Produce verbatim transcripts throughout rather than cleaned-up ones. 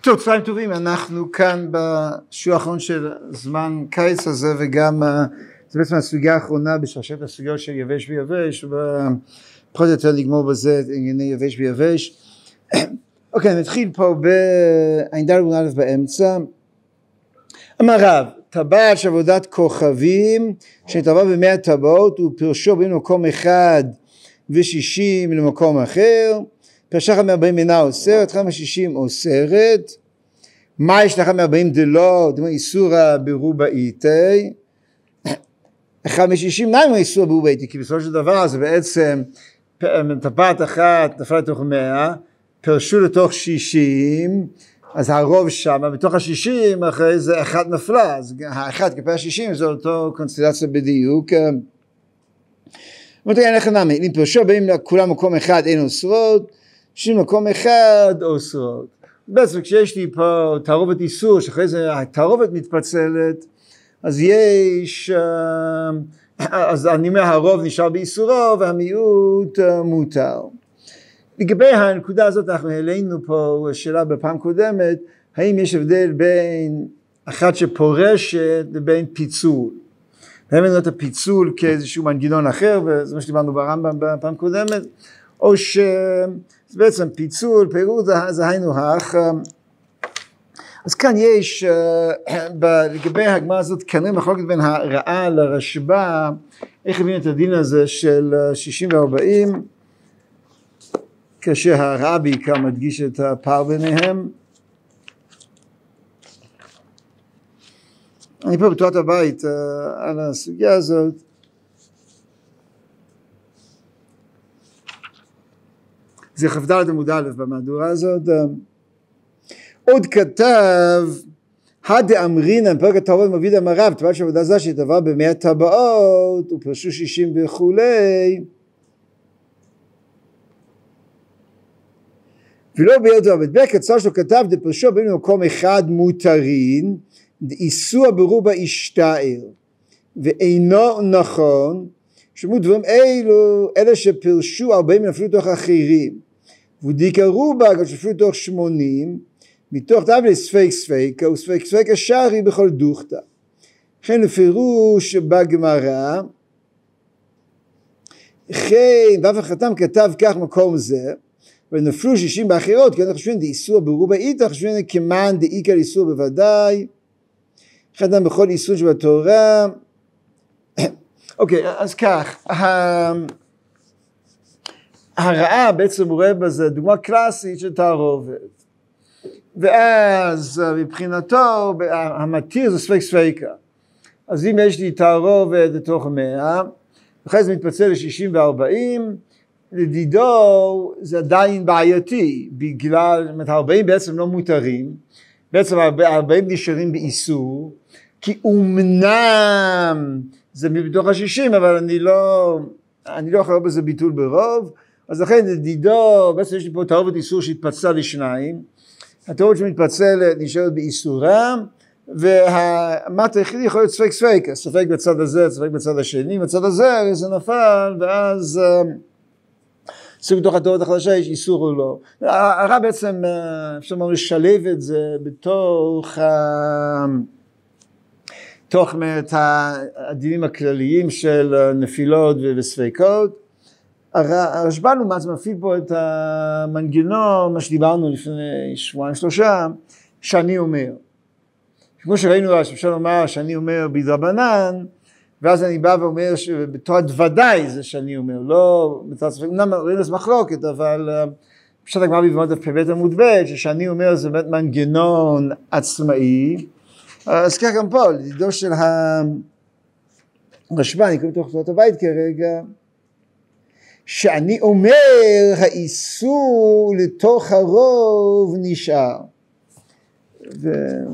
טוב, צהריים טובים, אנחנו כאן בשיעור האחרון של זמן קיץ הזה, וגם זה בעצם הסוגיה האחרונה בשרשרת הסוגיות של יבש ויבש, ופחות או יותר לגמור בזה ענייני יבש ויבש. אוקיי, נתחיל פה בעין ד' א' באמצע. אמר רב, טבעת של עבודת כוכבים שטבע במאה טבעות ופרשו בין מקום אחד ושישים למקום אחר, פרשה אחת מארבעים אינה אוסרת, אחת משישים אוסרת. מה יש לך מארבעים דלא, דמה איסורא ברובה איתי, אחד משישים נעים איסורא ברובה איתי, כי בסופו של דבר זה בעצם טבעת אחת נפלה לתוך מאה, פרשו לתוך שישים, אז הרוב שם, בתוך השישים אחרי זה אחת נפלה, אז האחת כפי השישים זה אותו קונסטלציה בדיוק. אומרת, אין לך נמי, אם פרשו באים לכולם מקום אחד אין אוסרות, שישים מקום אחד אוסרות. בעצם כשיש לי פה תערובת איסור, שאחרי זה התערובת מתפצלת, אז יש, אז אני אומר הרוב נשאר באיסורו והמיעוט מותר. לגבי הנקודה הזאת אנחנו העלינו פה שאלה בפעם קודמת, האם יש הבדל בין אחת שפורשת לבין פיצול. הבאנו את הפיצול כאיזשהו מנגנון אחר, וזה מה שדיברנו ברמב"ם בפעם קודמת, או שבעצם פיצול, פירוט, זה היינו הך. אז כאן יש, לגבי הגמרא הזאת, כנראה מחלוקת בין הרעה לרשב"א, איך הבין את הדין הזה של שישים וארבעים, כאשר הרעה בעיקר מדגיש את הפער ביניהם. אני פה בתורת הבית על הסוגיה הזאת. זה כ"ד עמוד א' במהדורה הזאת. עוד כתב, הדאמרינן, פרק התערובת מביא דאמר רב, טבעת של עבודה זרה שטבע במאה טבעות, ופרשו שישים וכולי. ולא בידו, אבל דבר קצר שלו כתב, דפרשו בין מקום אחד מותרין, דאיסור ברובה ישתער, ואינו נכון, שמות דברים אלו, אלה שפרשו ארבעים נפלו תוך אחרים, ודיקה רובה, גם שפלו תוך שמונים, מתוך תבל ספק ספקה, וספק ספקה שרי בכל דוכתא. לכן לפירוש בגמרא, כן, ואף החתם כתב כך מקום זה, ונפלו שישים באחרות, כי אנחנו חושבים דאיסור ברובה איתה, חושבים כמן דאיקה לאיסור בוודאי, חתם בכל איסור שבתורה. אוקיי, אז כך, הרעה בעצם רואה בזה דוגמה קלאסית של תערובת, ואז מבחינתו המתיר זה ספק ספקה, אז אם יש לי תערובת לתוך מאה, אחרי זה מתפצל ל-שישים ו-ארבעים, לדידו זה עדיין בעייתי, בגלל, ארבעים בעצם לא מותרים, בעצם ארבעים נשארים באיסור, כי אומנם זה מתוך השישים, אבל אני לא, אני לא יכול לראות בזה ביטול ברוב, אז לכן לדידו, בעצם יש לי פה תערובת איסור שהתפצלה לשניים, התערובת שמתפצלת נשארת באיסורם, והמת היחידי יכול להיות ספק ספק, ספק בצד הזה, ספק בצד השני, בצד הזה זה נפל, ואז סוג בתוך התערובת החדשה יש איסור או לא. הרע בעצם, אפשר לומר, לשלב את זה בתוך תוך את הדינים הכלליים של נפילות וספקות. הרשב"א לעומת זה מפעיל פה את המנגנון, מה שדיברנו לפני שבועיים שלושה, שאני אומר. כמו שראינו, אפשר לומר שאני אומר בדרבנן, ואז אני בא ואומר שבתורת ודאי זה שאני אומר, לא בתורת ספק, אמנם ראינו לזה מחלוקת, אבל פשוט הגמרא בבמות פ"ב עמוד ב' ששאני אומר זה באמת מנגנון עצמאי. אז כך גם פה, לדידו של הרשב"א, אני קורא בתוך תורת הבית כרגע, שאני אומר האיסור לתוך הרוב נשאר. ו...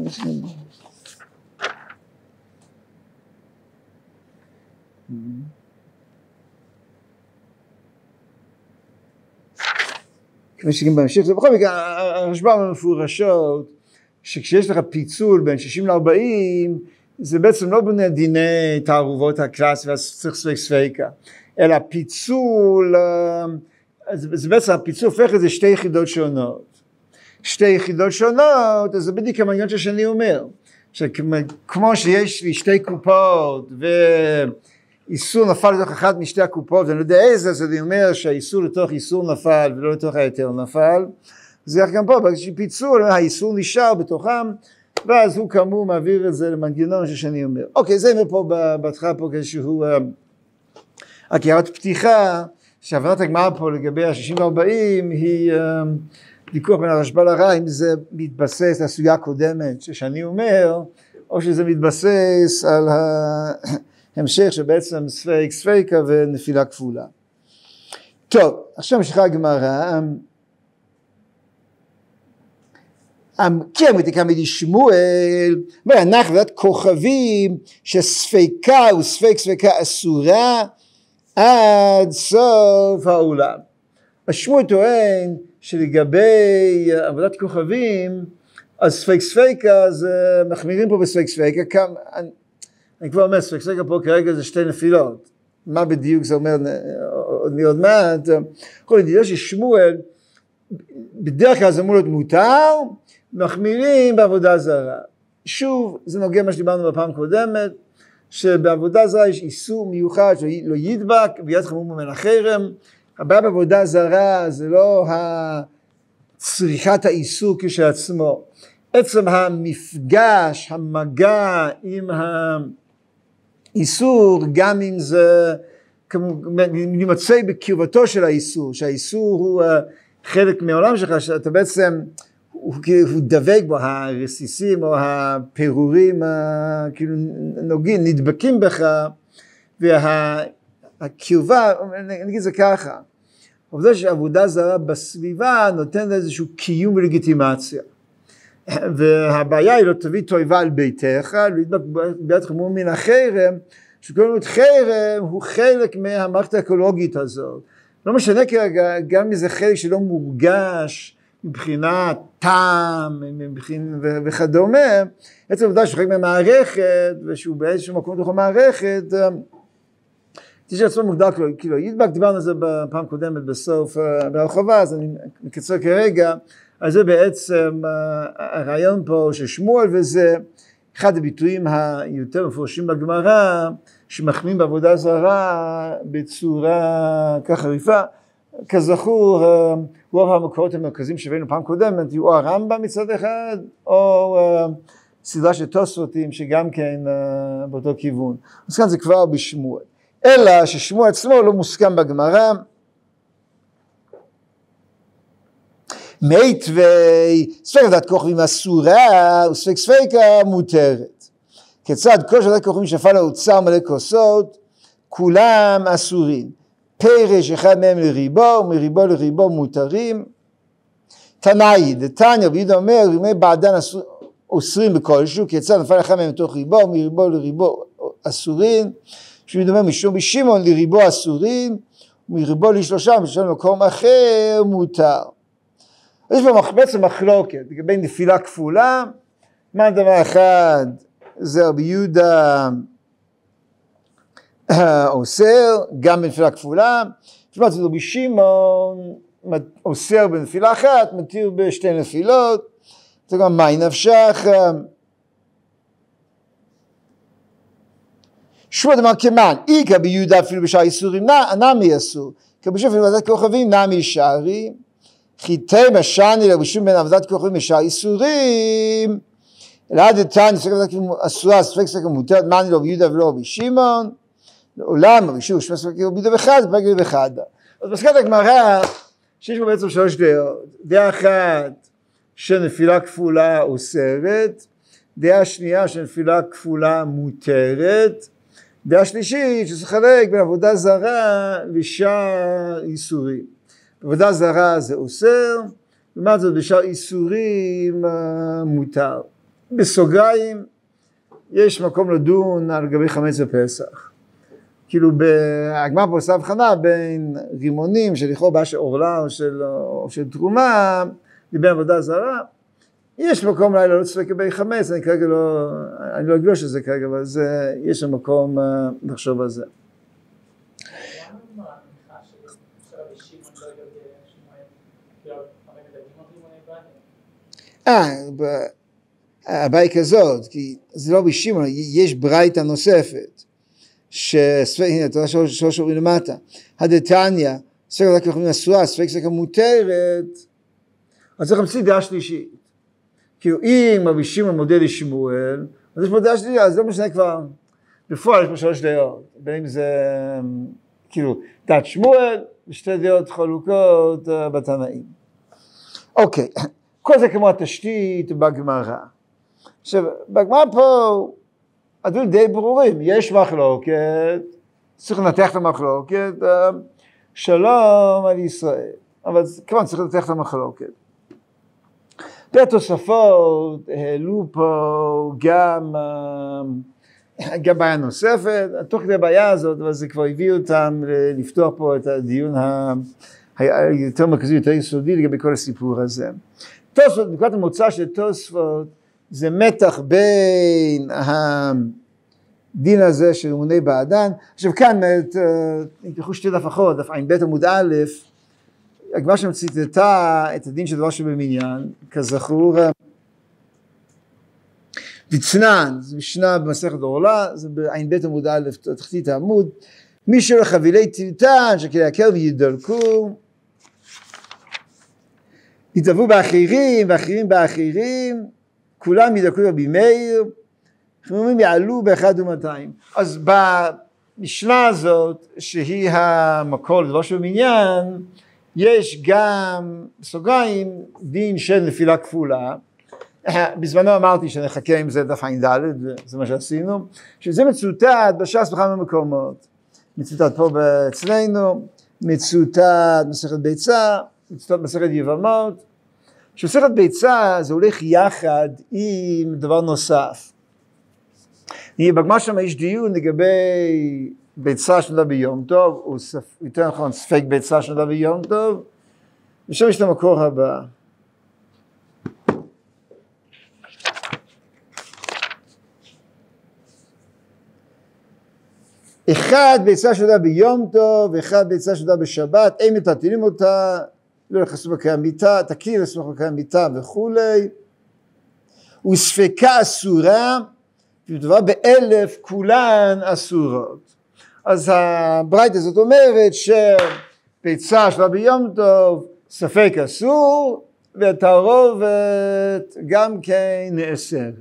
כמו שגם בהמשך, זה בכל מקרה, הרשב"א מפורשות, שכשיש לך פיצול בין שישים ל-ארבעים, זה בעצם לא בני דיני תערובות הקלאס והסכסוך ספק ספקה, אלא פיצול, זה בעצם הפיצול הופך לזה שתי יחידות שונות. שתי יחידות שונות, אז זה בדיוק המנגנון שאני אומר, שכמו שיש לי שתי קופות ואיסור נפל לתוך אחת משתי הקופות ואני לא יודע איזה, אז אני אומר שהאיסור לתוך איסור נפל ולא לתוך היתר נפל, זה גם פה, באיזשהו פיצול, האיסור נשאר בתוכם, ואז הוא כאמור מעביר את זה למנגנון שאני אומר. אוקיי, זה אומר פה בהתחלה פה כשהוא הכרת פתיחה, שהבנת הגמרא פה לגבי ה-שישים וארבעים היא ויכוח בין הרשב"א לר"י, אם זה מתבסס על הסוגיה הקודמת שאני אומר, או שזה מתבסס על ההמשך שבעצם ספק ספיקה ונפילה כפולה. טוב, עכשיו ממשיכה הגמרא. כי אמרתי מדי שמואל, אומר אנחנו יודעת כוכבים שספיקה וספק ספיקה אסורה עד סוף העולם. שמואל טוען שלגבי עבודת כוכבים, אז ספק ספיקה, אז מחמירים פה בספק ספיקה, כמה, אני, אני כבר אומר, ספק ספיקה פה כרגע זה שתי נפילות. מה בדיוק זה אומר, עוד מעט, כל ידיעה ששמואל, בדרך כלל זה אמור להיות מותר, מחמירים בעבודה זרה. שוב, זה נוגע מה שדיברנו בפעם קודמת, שבעבודה זרה יש איסור מיוחד שלא ידבק, ויד חמור ממנו החרם. הבעיה בעבודה זרה זה לא צריכת האיסור כשלעצמו, עצם המפגש, המגע עם האיסור, גם אם זה נמצא בקרבתו של האיסור, שהאיסור הוא חלק מהעולם שלך, שאתה בעצם, הוא, הוא דבק בו, הרסיסים או הפירורים כאילו נוגעים, נדבקים בך, והקרבה, נגיד זה ככה, העובדה שעבודה זרה בסביבה נותן איזשהו קיום ולגיטימציה. והבעיה היא לא תביא תועבה על ביתך, להדבק ביד חמור מן החרם, שכל מיני חרם הוא חלק מהמערכת האקולוגית הזאת. לא משנה כרגע, גם אם זה חלק שלא מורגש מבחינת טעם וכדומה, עצם העובדה שחלק מהמערכת, ושהוא באיזשהו מקום בתוך המערכת, תשאר עצמו מוגדר כאילו ידבק, דיברנו על זה בפעם קודמת בסוף בהרחבה, אז אני מקצר כרגע, אז זה בעצם הרעיון פה של שמואל, וזה אחד הביטויים היותר מפורשים בגמרא, שמחמירים בעבודה זרה בצורה כך חריפה. כזכור, רוב המקורות המרכזיים שהבאנו פעם קודמת, יהיו או הרמב"ם מצד אחד, או סדרה של תוספותים שגם כן באותו כיוון. אז כאן זה כבר בשמואל. אלא ששמואל עצמו לא מוסכם בגמרא. מיתווי, ספק עבודת כוכבים אסורה וספק ספיקה מותרת. כיצד כל שעבודת כוכבים שנפל האוצר מלא כוסות, כולם אסורים. פרש אחד מהם לריבו ומריבו לריבו מותרים. תנאי, דתניא רבי יהודה אומר, ימי בעדן אוסרים בכלשהו, כיצד נפל אחד מהם לתוך ריבו ומריבו לריבו אסורים. שמדומה משום בשמעון לריבו אסורים, ומריבו לשלושה משום מקום אחר מותר. יש פה בעצם מחלוקת לגבי נפילה כפולה. מה דבר אחד זה רבי יהודה אוסר גם בנפילה כפולה, שמעת רבי שמעון אוסר בנפילה אחת, מתיר בשתי נפילות. זה גם מהי נפשך. שמואל אמר כמן, איכא ביהודה אפילו בשאר איסורים נמי אסור, כבשוף אפילו עבודת כוכבים נמי שערי, חיטי משני לרשום בין עבודת כוכבים בשאר איסורים, אלא דתניא ספק עבודת כוכבים אסורה, ספק ספק מותרת, מני לא ביהודה ולא רבי שמעון, לעולם רשום ספק ספק רבי יהודה וחד, ספק רבי וחד. אז בסקת הגמרא, שיש פה בעצם שלוש דעות, דעה אחת שנפילה כפולה אוסרת, דעה שנייה שנפילה כפולה מותרת, דעה שלישית שזה חלק בין עבודה זרה לשאר איסורים. עבודה זרה זה אוסר, לעומת זאת בשאר איסורים מותר. בסוגריים יש מקום לדון על גבי חמץ בפסח. כאילו הגמרא פה עושה הבחנה בין רימונים שלכאורה בעיה של עורלה או של, או של תרומה לבין עבודה זרה. יש מקום לילה לא צפק לגבי חמץ, אני כרגע לא, אני לא אגלוש את זה כרגע, אבל זה, יש שם מקום לחשוב על זה. אה, הבעיה כזאת, כי זה לא בשמעון, יש ברייתא נוספת, שספק, הנה, אתה יודע שלוש אומרים למטה, הדתניא, ספק רק יכולים אסורה, ספק ספק מותרת, אז צריך להמציא דעה שלישית. כאילו, אם רבי שמעון מודה לשמואל, אז יש פה דעה שלישית, אז לא משנה כבר, בפועל יש פה שלוש דעות, בין אם זה, כאילו, דעת שמואל, ושתי דעות חלוקות בתנאים. אוקיי, כל זה כמו התשתית בגמרא. עכשיו, בגמרא פה, הדברים די ברורים, יש מחלוקת, צריך לנתח את המחלוקת, שלום על ישראל, אבל כמובן צריך לנתח את המחלוקת. בתוספות העלו פה גם, גם בעיה נוספת, תוך כדי הבעיה הזאת, אבל זה כבר הביא אותם לפתוח פה את הדיון היותר מרכזי, יותר יסודי לגבי כל הסיפור הזה. תוספות, נקודת המוצא של תוספות, זה מתח בין הדין הזה של אמוני בעדן. עכשיו כאן, אם תלכו שתי דף אחרות, דף עין בית עמוד א', הגמרא שם ציטטה את הדין של דבר שבמניין, כזכור, דצנן, זה משנה במסכת עורלה, זה בעין בית עמוד א', תחתית העמוד, מי שלא חבילי טלטן, שכלי הקר וידלקו, יתאבו באחרים, ואחרים באחרים, כולם ידלקו רבי מאיר, אנחנו אומרים יעלו באחד ומאתיים. אז במשנה הזאת, שהיא המקור לדבר שבמניין, יש גם, בסוגריים, דין של נפילה כפולה. בזמנו אמרתי שנחכה עם זה דף עין ד', וזה מה שעשינו, שזה מצוטט בש"ס בכמה מקומות. מצוטט פה אצלנו, מצוטט מסכת ביצה, מצוטט מסכת יבמות. שמסכת ביצה זה הולך יחד עם דבר נוסף. בגמרא שם יש דיון לגבי ביצה שנולדה ביום טוב, או יותר נכון ספק ביצה שנולדה ביום טוב, ושם יש את המקור הבא. אחד ביצה שנולדה ביום טוב, ואחד ביצה שנולדה בשבת, אין מטלטלים אותה, לא לחסו בקרי המיטה, תקריא לסמוך בקרי המיטה וכולי, וספקה אסורה, ומדובר באלף כולן אסורות. אז הברייתא הזאת אומרת שביצה שנולדה ביום טוב, ספק אסור, והתערובת גם כן נאסרת.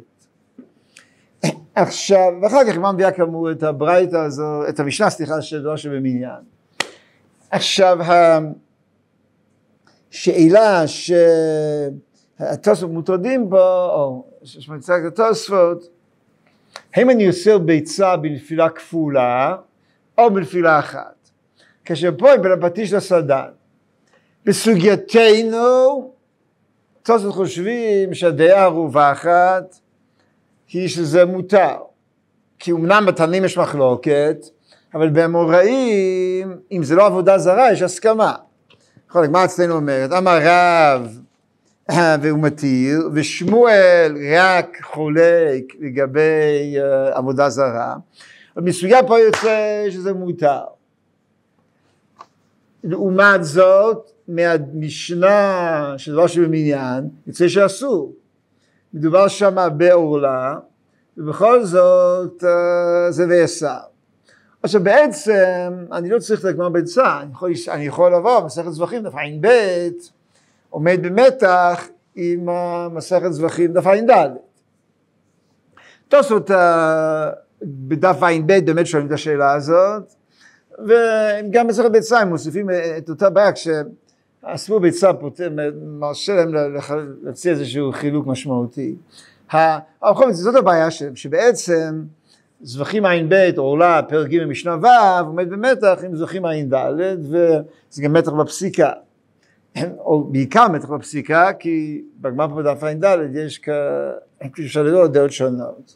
עכשיו, ואחר כך מה מביאה כאמור את הברייתא הזו, את המשנה, סליחה, של דבר שבמניין. עכשיו, השאלה שהתוספות מוטרדים בו, או שמציג את התוספות, האם אני אוסר ביצה בנפילה כפולה, או בנפילה אחת? כאשר פה היא בין הפטיש לסדן. בסוגייתנו, תוספות חושבים שהדעה הרווחת, היא שזה מותר, כי אמנם בתנאים יש מחלוקת, אבל באמוראים, אם זה לא עבודה זרה, יש הסכמה. נכון, מה אצלנו אומרת? אמר רב והוא מתיר, ושמואל רק חולק לגבי uh, עבודה זרה, ומסוגיה פה יוצא שזה מותר. לעומת זאת, מהמשנה של דבר שבמניין, יוצא שאסור. מדובר שם בעורלה, ובכל זאת זה נאסר. עכשיו בעצם, אני לא צריך לגמר ביצה, אני יכול, אני יכול לבוא, מסכת זבחים, דף עין ב', עומד במתח עם מסכת זבחים, דף עין ד'. תוספות בדף עין ב' באמת שואלים את השאלה הזאת, וגם מסכת ביצה הם מוסיפים את אותה בעיה, כשאספו ביצה מרשה להם להציע איזשהו חילוק משמעותי. אבל זאת הבעיה שבעצם זבחים עין ב' עורלה פרק ג' משנה ו' עומד במתח עם זבחים עין ד', וזה גם מתח בפסיקה, או בעיקר מתח בפסיקה, כי בגמרא פה בדף עין ד' יש אפשר לראות דעות שונות.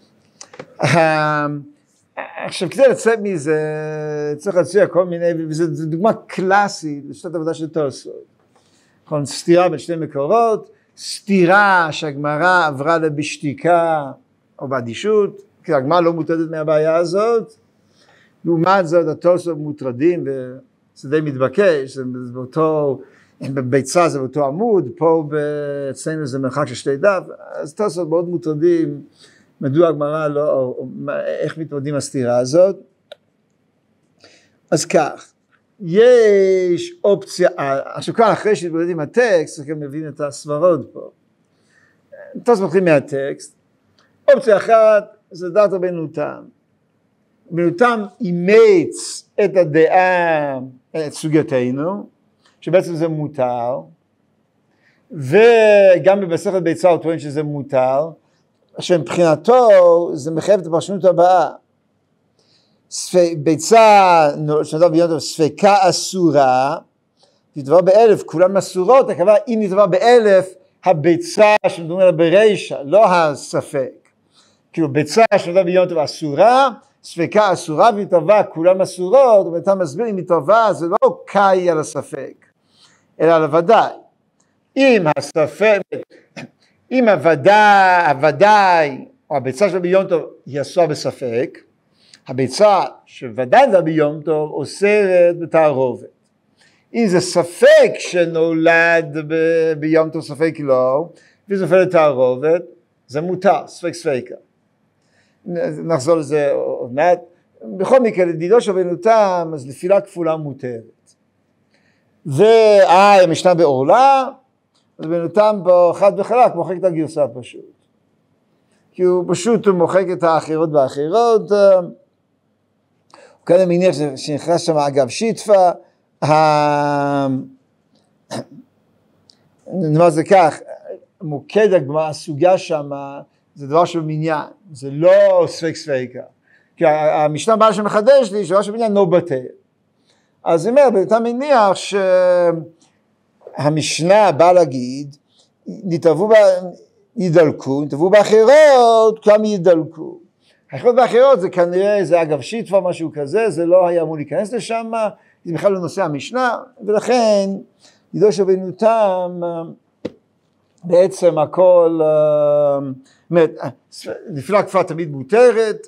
עכשיו כדי לצאת מזה צריך להציע כל מיני, וזו דוגמה קלאסית לשיטת עבודה של תוספות. נכון, סתירה בין שני מקורות, סתירה שהגמרא עברה לה בשתיקה או באדישות, כי הגמרא לא מוטרדת מהבעיה הזאת. לעומת זאת התוספות מוטרדים, וזה די מתבקש, זה באותו בביצה זה באותו עמוד, פה אצלנו זה מרחק של שתי דף, אז תוספות מאוד מוטרדים, מדוע הגמרא לא, או, איך מתמודדים עם הסתירה הזאת. אז כך, יש אופציה, עכשיו כאן אחרי שהתמודדים עם הטקסט, אני מבין את הסברות פה. תוספות מתחילים מהטקסט, אופציה אחת זה דעת רבנו תם. רבנו תם אימץ את הדעה, את סוגיותינו, שבעצם זה מותר, וגם במסכת ביצה הוא טוען שזה מותר, שמבחינתו זה מחייב את הפרשנות הבאה. ביצה, שנדבר ביום טוב, ספקה אסורה, נדבר באלף, כולן אסורות, הכוונה אם נדבר באלף, הביצה שמדברים עליה ברישה, לא הספק. כאילו ביצה שנדבר ביום טוב אסורה, ספקה אסורה ונתבע כולם אסורות, ואתה מסביר אם נתבע זה לא קאי על הספק, אלא על הוודאי. אם הספק, אם הוודאי, הוודאי, או הביצה של ביום טוב היא אסורה בספק, הביצה שוודאי זה ביום טוב אוסרת בתערובת. אם זה ספק שנולד ב- ביום טוב ספק לא, וזה נופל לתערובת, זה מותר, ספק ספקה. נחזור לזה עוד מעט. בכל מקרה, לדידו של רבנו תם, אז נפילה כפולה מותרת. והי, המשנה בעורלה, אז רבנו תם פה חד וחלק, מוחק את הגרסה פשוט. כי הוא פשוט מוחק את האחרות והאחרות. הוא כאן מניח שנכנס שם אגב שיטפה, נאמר זה כך, מוקד הגמרא, הסוגיה שם, זה דבר של מניין, זה לא ספק ספקה. כי המשנה באה שמחדש לי, שדבר של מניין לא בטל. אז אני אומר, אתה מניח שהמשנה באה להגיד, נתערבו, ידלקו, נתערבו באחרות, כמה ידלקו. האחרות באחרות זה כנראה, זה אגב שיטפה משהו כזה, זה לא היה אמור להיכנס לשם, זה בכלל לא נושא המשנה, ולכן, ידעו שרבנו תם, בעצם הכל, נפילה כפולה תמיד מותרת,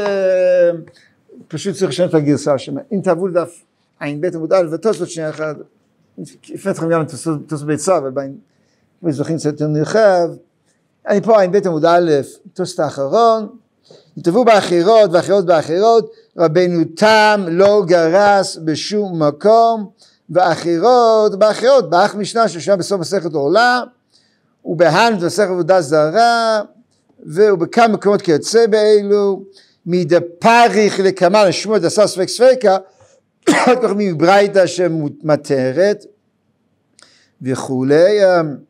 ופשוט צריך לשנות את הגרסה שם. אם תעברו לדף עין בית עמוד א' ותוספות שנייה אחת, לפני אתכם גם תוספות ביצה, אבל זוכרים קצת יותר נרחב, אני פה עין בית עמוד א', תוספות האחרון, נתערבו באחרות ואחרות באחרות, רבנו תם לא גרס בשום מקום, ואחרות באחרות, באח משנה ששונה בסוף מסכת עורלה, ובהן מסכת עבודה זרה, ובכמה מקומות כיוצא באלו, מדפריך לכמה לשמוע את עשה ספק ספקה, עוד כך מברייתא שמתרת, וכולי,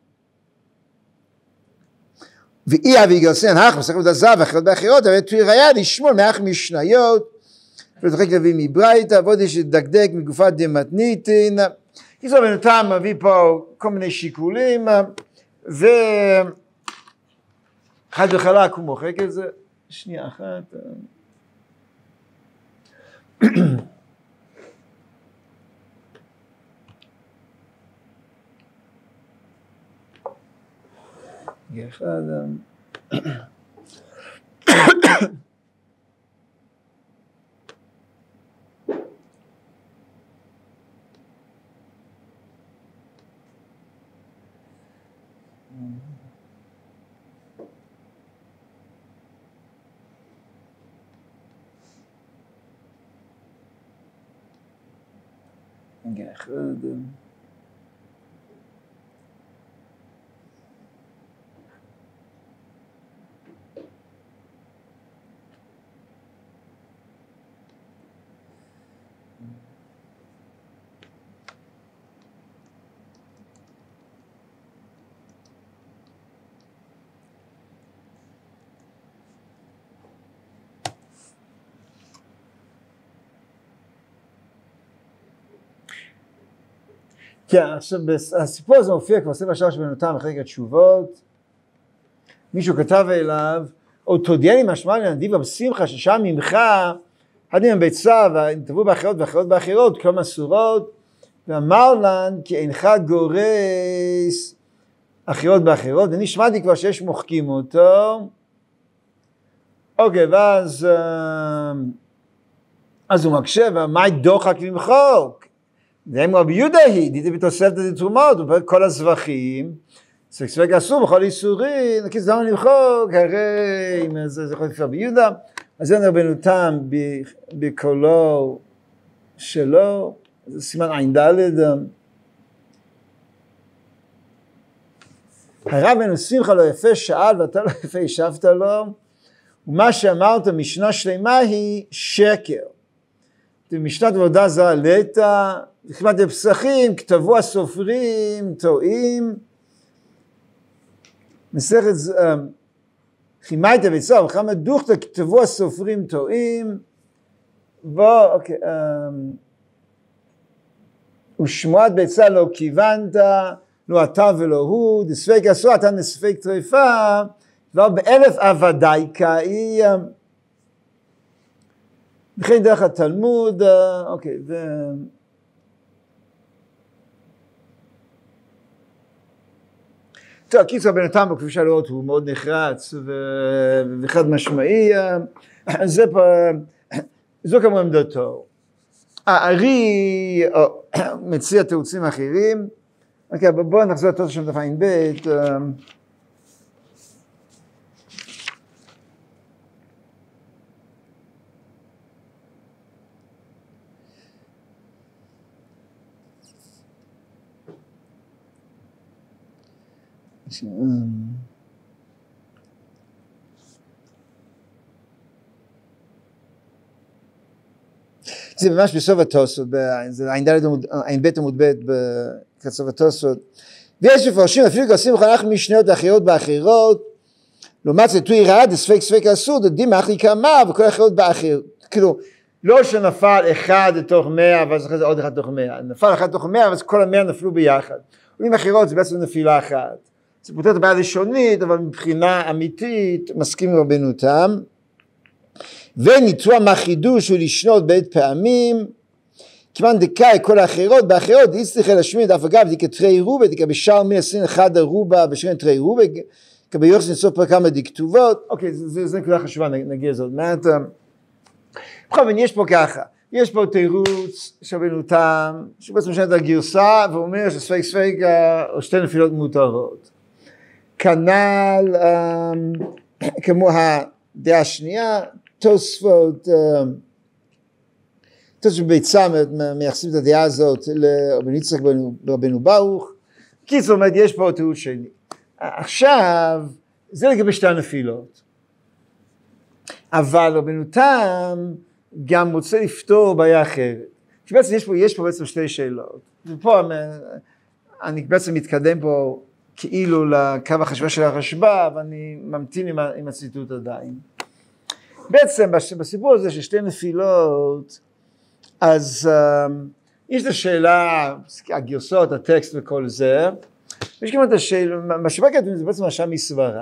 ואי אבי גרסן, האח מסכת עבודה זרה, ואחרות באחרות, אבל תראי היה לשמוע מאח משניות, ולתחק להביא מברייתא, ועוד יש לדקדק מגופת דמתניתין, כי זו בינתיים מביא פה כל מיני שיקולים, ואחד וחלק הוא מוחק את זה, שנייה אחת. אחד. אחד. כן, עכשיו, הסיפור הזה מופיע כבר ספר שלוש רבנו תם מחלקת תשובות, מישהו כתב אליו, או תודיעני משמע לי נדיבה בשמחה ששם ממך, הדין עם ביצה, ונתבעו באחרות ואחרות באחרות, כמה סורות, ואמר לן כי אינך גורס אחרות באחרות, ואני שמעתי כבר שיש מוחקים אותו, אוקיי, ואז, אז הוא מקשה, ומה דוחק למחוק? דהיינו רבי יהודה היא, דידי בתוספת לתרומות, כל הזבחים, ספק ספק אסור בכל איסורים, נקיס למה למחוק, הרי אם זה יכול לפי רבי יהודה, אז זה רבנו תם בקולו שלו, זה סימן עין ד' הרב בן שמחה לא יפה שאל ואתה לא יפה השבת לו, ומה שאמרת משנה שלמה היא שקר. במשנת עבודה זרה לטה, כמעט בפסחים, כתבו הסופרים, טועים, מסכת חימייתא ביצה, וכמה דוכתא כתבו הסופרים טועים, בוא, אוקיי, ושמועת ביצה לא כיוונת, לא אתה ולא הוא, דספק אסור, אתה נספק טריפה, כבר באלף עבדי קאי, וכן דרך התלמוד, אוקיי, ו... טוב, קיצור בינתיים, כפי שאלות, הוא מאוד נחרץ וחד משמעי, זה פה, זו כמו עמדתו. הארי מציע תירוצים אחרים, אוקיי, בואו נחזור לתות שם דף עין בית. זה ממש בסוף התוספות, זה עין בית עמוד בית בסוף התוספות, ויש מפרשים אפילו גוסים בכך משניות אחרות באחרות, לעומת זה תוי רעד, ספק ספק אסור, דודים אחרי כמה וכל אחרות באחר, כאילו לא שנפל אחד לתוך מאה ואז אחרי זה עוד אחד לתוך מאה, נפל אחד לתוך מאה ואז כל המאה נפלו ביחד, ואם אחרות זה בעצם נפילה אחת, זה פותר את הבעיה ראשונית, אבל מבחינה אמיתית מסכים רבנו תם, וניתוח מהחידוש הוא לשנות בעת פעמים, כיוון דקאי כל האחרות, באחרות יצטרך להשמיד אף אגב, דיקה תרי רובה, דיקה בשער מאה עשרים ואחת הרובה, בשער תרי רובה, דיקה ביוחס נסוף פה כמה דקטובות, אוקיי, זה נקודה חשובה, נגיע זאת מעט. בכל זאת, יש פה ככה, יש פה תירוץ שרבנו תם, שבעצם משנה את הגרסה, ואומר שספק ספק או שתי נפילות מותרות. כנ"ל, כמו הדעה השנייה, תוספות, תוספות בית צמד מייחסים את הדעה הזאת לרבנו יצחק ברבנו ברוך. קיצור, אומרת, יש פה תירוץ שני. עכשיו, זה לגבי שתי הנפילות. אבל רבנו תם גם רוצה לפתור בעיה אחרת. שבעצם יש פה, יש פה בעצם שתי שאלות. ופה אני בעצם מתקדם פה כאילו לקו החשיבה של הרשב"א, ואני ממתין עם, עם הציטוט עדיין. בעצם בסיפור הזה של שתי נפילות, אז um, יש את השאלה, הגרסות, הטקסט וכל זה, ויש גם את השאלה, מה שבא כתוב זה בעצם השעה מסברה.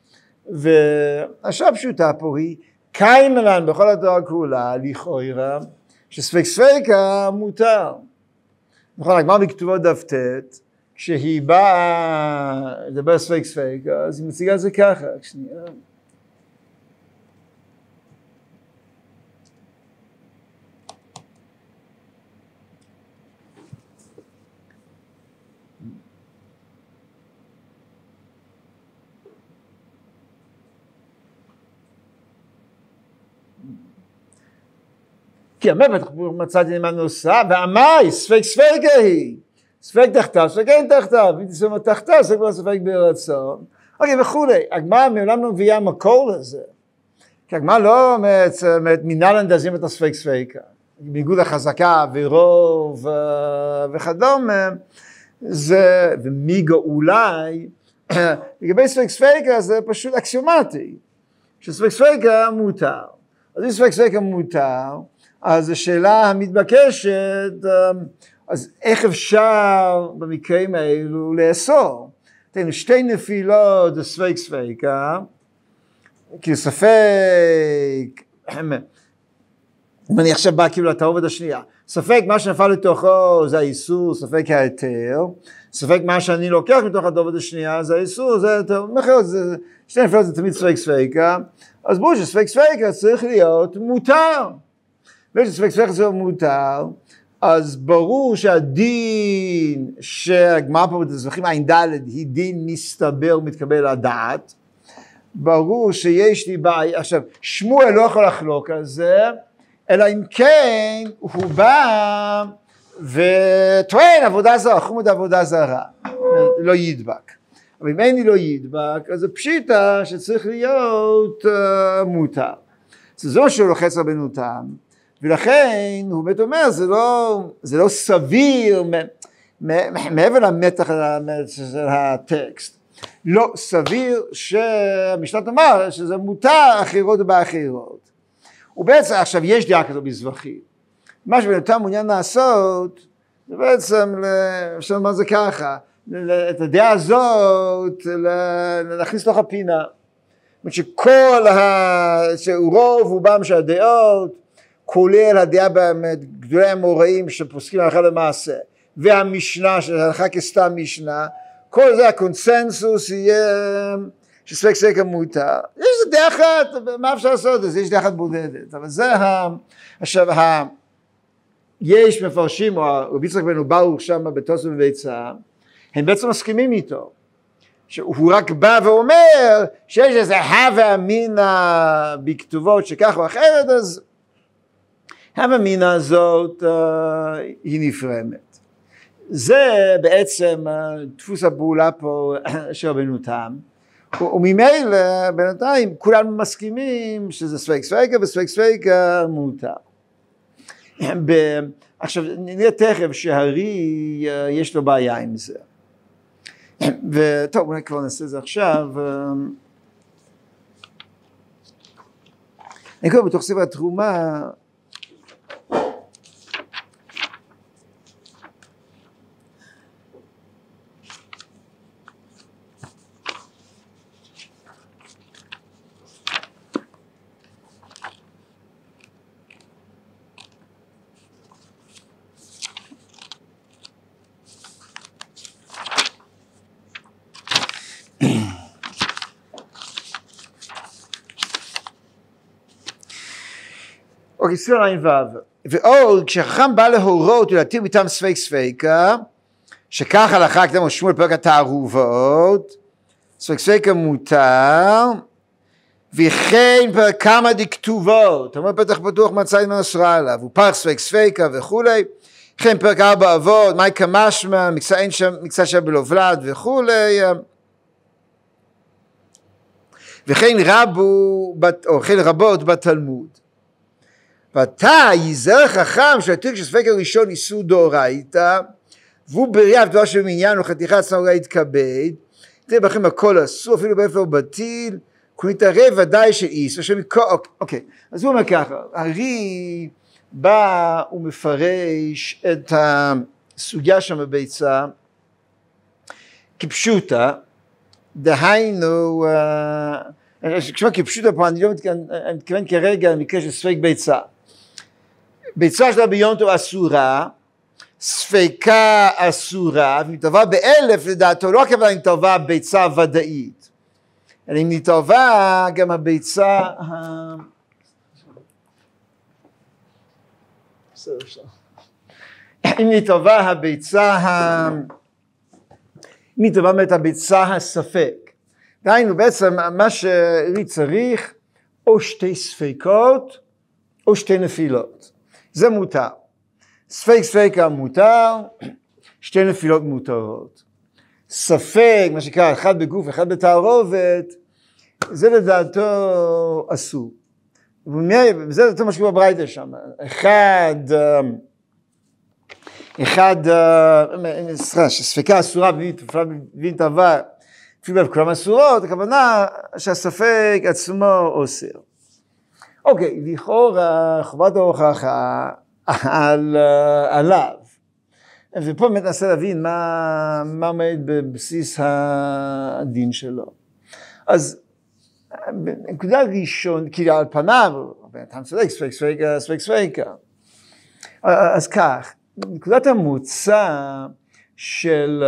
והשעה הפשוטה פה היא, קיים לנו בכל התורה כולה, לכאורה, שספק ספקה מותר. נכון, הגמרא בכתובות דף ט', כשהיא באה לדבר ספק ספקה, אז היא מציגה את זה ככה, שנייה. כי המפת מצאתי למה נוסע, ואמי, ספק ספקה היא, ספק תחתיו, ספק אין תחתיו, אם תסתכל תחתיו, ספק לא ספק ברצון, אוקיי וכולי, הגמרא מעולם לא מביאה מקור לזה, כי הגמרא לא אומרת, מנהלן דזים את הספק ספקה, בניגוד החזקה ורוב וכדומה, זה, ומיגו אולי, לגבי ספק ספקה זה פשוט אקסיומטי, שספק ספקה מותר, אז אם ספק ספקה מותר, אז השאלה המתבקשת, אז איך אפשר במקרים האלו לאסור? תראו, שתי נפילות זה ספק ספקה, כי ספק, אם אני עכשיו בא כאילו לתערובת השנייה, ספק מה שנפל לתוכו זה האיסור, ספק ההיתר, ספק מה שאני לוקח מתוך התערובת השנייה זה האיסור, זה היתר, מחר זה, שתי נפילות זה תמיד ספק ספקה, אז בואו שספק ספקה צריך להיות מותר. ושספק ספקה זה מותר, אז ברור שהדין שהגמרא פה בזבחים עין ד' היא דין מסתבר מתקבל לדעת, ברור שיש לי בעיה, עכשיו שמואל לא יכול לחלוק על זה, אלא אם כן הוא בא וטוען עבודה זרה, חומות עבודה זרה, לא ידבק. אבל אם אין לי לא ידבק, אז זה פשיטה שצריך להיות uh, מותר. זה לא שהוא לוחץ רבנו תם, ולכן הוא באמת אומר, זה לא, זה לא סביר, מעבר למתח של הטקסט, לא סביר שהמשנה אמר שזה מותר אחרות ובאחרות. ובעצם עכשיו יש דעה כזו בזבחים. מה שבן תם מעוניין לעשות, זה בעצם, אפשר לומר זה ככה, את הדעה הזאת להכניס לתוך הפינה. זאת אומרת שכל ה... שרוב רובם של הדעות, כולל הדעה בגדולי המוראים שפוסקים הלכה למעשה, והמשנה שהלכה כסתם משנה, כל זה הקונסנזוס יהיה שספק ספק מותר. יש איזה דעה אחת, מה אפשר לעשות? אז יש דעה אחת בודדת, אבל זה ה... עכשיו, ה... יש מפרשים, או רבי יצחק בן ברוך שם בתוספות בביצה, הם בעצם מסכימים איתו. שהוא רק בא ואומר שיש איזה הווה אמינא בכתובות שכך או אחרת, אז הווה אמינא הזאת uh, היא נפרמת. זה בעצם uh, דפוס הפעולה פה של רבנו תם, וממילא בינתיים כולם מסכימים שזה ספק ספיקה וספק ספיקה מותר. עכשיו נראה תכף שהרי uh, יש לו בעיה עם זה. וטוב, אולי כבר נעשה את זה עכשיו. אני קורא בתוך ספר התרומה, אוקיי, ספר עין וו, ועוד כשחכם בא להורות ולהתיר מטעם ספק ספיקה, שכך הלכה כתב שמואל פרק התערובות, ספק ספיקה מותר, וכן פרק כמה דכתובות, אתה אומר פתח פתוח מצא עם נסראללה, ופרק ספק ספיקה וכולי, וכן פרק ארבע אבות, מאי כמשמע, מקצה שם בלובלד וכולי, וכן רבו, או כן רבות בתלמוד. ואתה ייזר חכם שהתיר כשספק הראשון איסור דאורייתא, והוא בראייה דבר שבמניין וחתיכה צנוע יתכבד, תראה בכם הכל אסור, אפילו באיפה הוא בטיל, כי נתערב ודאי שאיסור, שמכל... אוקיי, אז הוא אומר ככה, הרי בא ומפרש את הסוגיה שם בביצה, כפשוטה, דהיינו, כשמה כפשוטה פה, אני לא מתכוון כרגע למקרה של ספק ביצה. ביצה שלה ביום טוב אסורה, ספקה אסורה, ואם נתערבה באלף לדעתו, לא הכוונה אם נתערבה ביצה ודאית, אלא אם נתערבה גם הביצה, אם נתערבה הביצה, אם נתערבה באמת הביצה הספק, דהיינו בעצם מה שאני צריך, או שתי ספקות, או שתי נפילות. זה מותר. ספק ספקה מותר, שתי נפילות מותרות. ספק, מה שקרה, אחד בגוף, אחד בתערובת, זה לדעתו אסור. וזה לדעתו מה שקורה בברייתא שם. אחד, אחד, ספקה אסורה ונתערבה, אפילו בכולם אסורות, הכוונה שהספק עצמו אוסר. אוקיי, לכאורה חובת ההוכחה על, עליו. ופה באמת ננסה להבין מה, מה עומד בבסיס הדין שלו. אז נקודה ראשון, כי על פניו, אתה צודק, ספק ספקה, ספק ספקה. אז כך, נקודת המוצא של...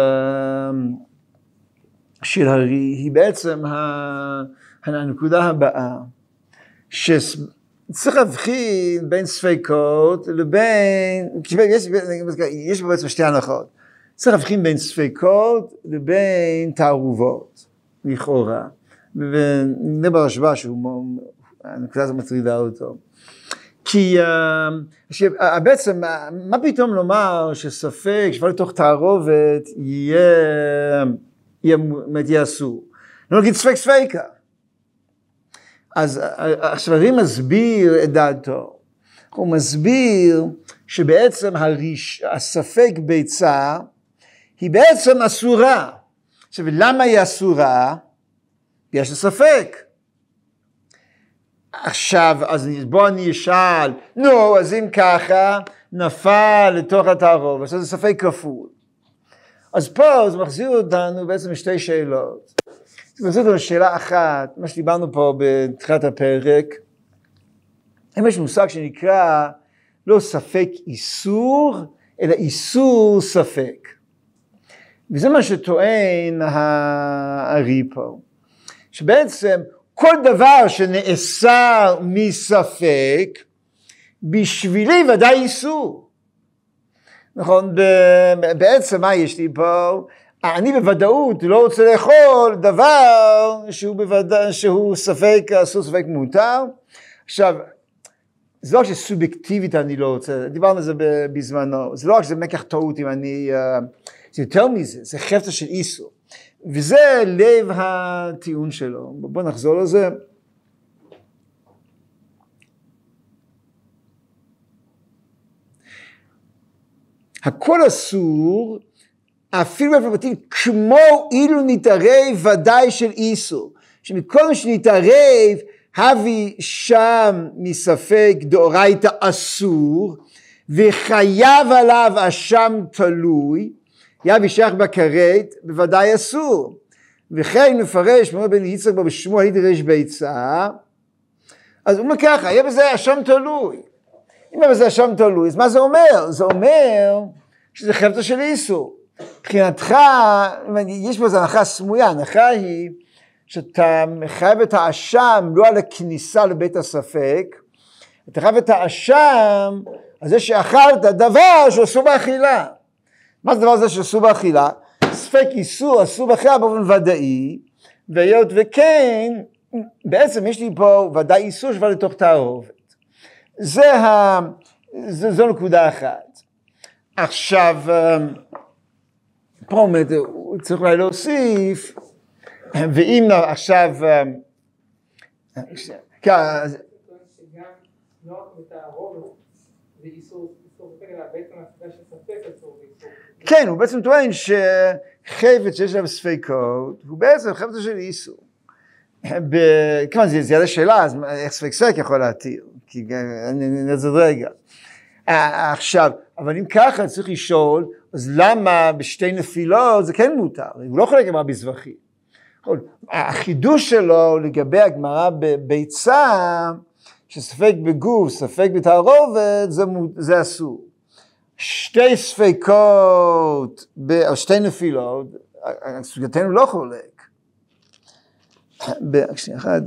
של הרי היא בעצם הנקודה הבאה, צריך להבחין בין ספקות לבין, יש, יש בעצם שתי הנחות, צריך להבחין בין ספקות לבין תערובות, לכאורה, ונדבר השוואה שהוא, הנקודה הזו מטרידה אותו. כי בעצם, מה פתאום לומר שספק, שפה לתוך תערובת, יהיה, יהיה אסור. לא נגיד ספק ספקה. אז השבבים מסביר את דעתו. הוא מסביר שבעצם הריש, הספק ביצה, היא בעצם אסורה. עכשיו, למה היא אסורה? יש ספק. עכשיו, אז בוא אני אשאל, נו, אז אם ככה, נפל לתוך התערובת, אז זה ספק כפול. אז פה זה מחזיר אותנו בעצם שתי שאלות. זה מחזיר אותנו לשאלה אחת, מה שדיברנו פה בתחילת הפרק, יש מושג שנקרא לא ספק איסור, אלא איסור ספק. וזה מה שטוען הארי פה, שבעצם כל דבר שנאסר מספק, בשבילי ודאי איסור. נכון, בעצם מה יש לי פה? אני בוודאות לא רוצה לאכול דבר שהוא, בוודא, שהוא ספק, אסור ספק מותר. עכשיו, זה לא רק שסובייקטיבית אני לא רוצה, דיברנו על זה בזמנו, זה לא רק שזה מקח טעות אם אני, זה יותר מזה, זה חפצה של איסור. וזה לב הטיעון שלו. בואו נחזור לזה. הכל אסור, אפילו בפרטים, כמו אילו נתערב ודאי של איסור. שמכל מה שנתערב, הביא שם מספק דאורייתא אסור, וחייב עליו אשם תלוי, יביא שייך בכרת, בוודאי אסור. וכן מפרש, מאוד בן יצחק בו בשמו הידרש ביצה, אז הוא אומר ככה, יהיה בזה אשם תלוי. אם יהיה בזה אשם תלוי, אז מה זה אומר? זה אומר שזה חפצה של איסור. מבחינתך, יש בזה הנחה סמויה, ההנחה היא שאתה מחייב את האשם לא על הכניסה לבית הספק, אתה חייב את האשם על זה שאכלת דבר שאסור באכילה. מה זה דבר הזה שאסור באכילה? ספק איסור, אסור באכילה באופן ודאי, והיות וכן, בעצם יש לי פה ודאי איסור שבא לתוך תערובת. זה ה... זו, זו נקודה אחת. עכשיו, פה הוא צריך אולי להוסיף, ואם עכשיו... כן, אז... שגם לא רק בתערובת, זה איסור, איסור ספק, אלא בעצם הספק שספק אסור ואיסור. כן, הוא בעצם טוען שחפץ שיש לה ספקות, הוא בעצם חפץ של איסור. כמובן, זה יעלה שאלה, אז איך ספק ספק יכול להתיר? כי נעזר רגע. עכשיו, אבל אם ככה צריך לשאול, אז למה בשתי נפילות זה כן מותר? הוא לא יכול לגמרי בזבחי. החידוש שלו לגבי הגמרא בביצה, שספק בגוף, ספק בתערובת, זה, זה אסור. שתי ספקות, או שתי נפילות, סוגייתנו לא חולק. שנייה אחת,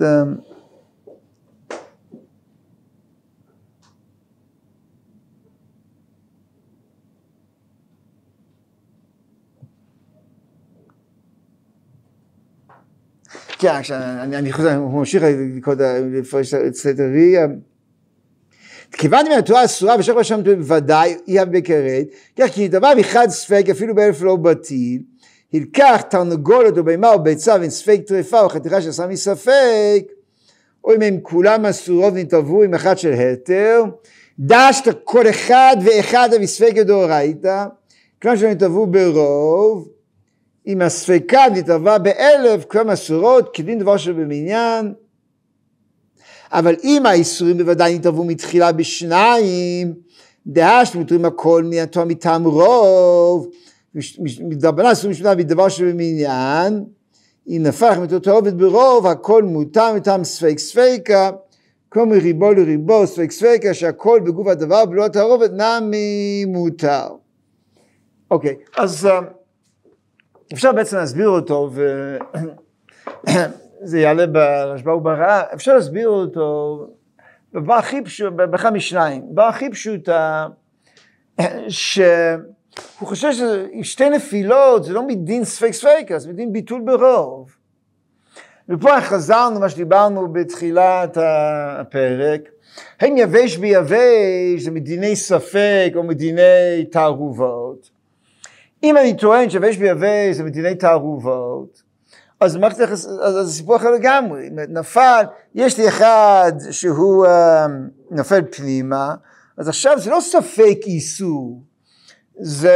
כן, אני חוזר, הוא ממשיך לפרש את סתרי, כיוון אם התורה אסורה ושך בשם בוודאי, היא הבקרת, כך כי דבר אחד ספק, אפילו באלף לא בטיל, הלקח תרנגולת או בימה או ביצה, ואין ספק טרפה או חתיכה שעשה מספק, או אם הם כולם אסורות ונתערבו עם אחד של התר, דשת כל אחד ואחד המספק דאורייתא, כלומר שהם נתערבו ברוב, אם הספקה נתערבה באלף, כלום אסורות, כדין דבר שבמניין, אבל אם האיסורים בוודאי נתערבו מתחילה בשניים, דהש מותרים הכל מנתו מטעם רוב, מדרבנן אסורים משמונה בדבר שבמניין, אם נפח מתערבת ברוב, הכל מותר מטעם ספק ספקה, כמו מריבו לריבו ספק ספקה, שהכל בגוף הדבר בלא התערובת נמי מותר. אוקיי, אז אפשר בעצם להסביר אותו, וזה יעלה ברשב"א ובראה, אפשר להסביר אותו בבא הכי פשוט, באחד משניים, בבא הכי פשוטה, שהוא חושב ששתי נפילות זה לא מדין ספק ספקה, זה מדין ביטול ברוב. ופה חזרנו מה שדיברנו בתחילת הפרק, הם יבש ביבש זה מדיני ספק או מדיני תערובות. אם אני טוען שיבש ביבש זה מדיני תערובות, אז זה סיפור אחר לגמרי. נפל, יש לי אחד שהוא נופל פנימה, אז עכשיו זה לא ספק איסור, זה,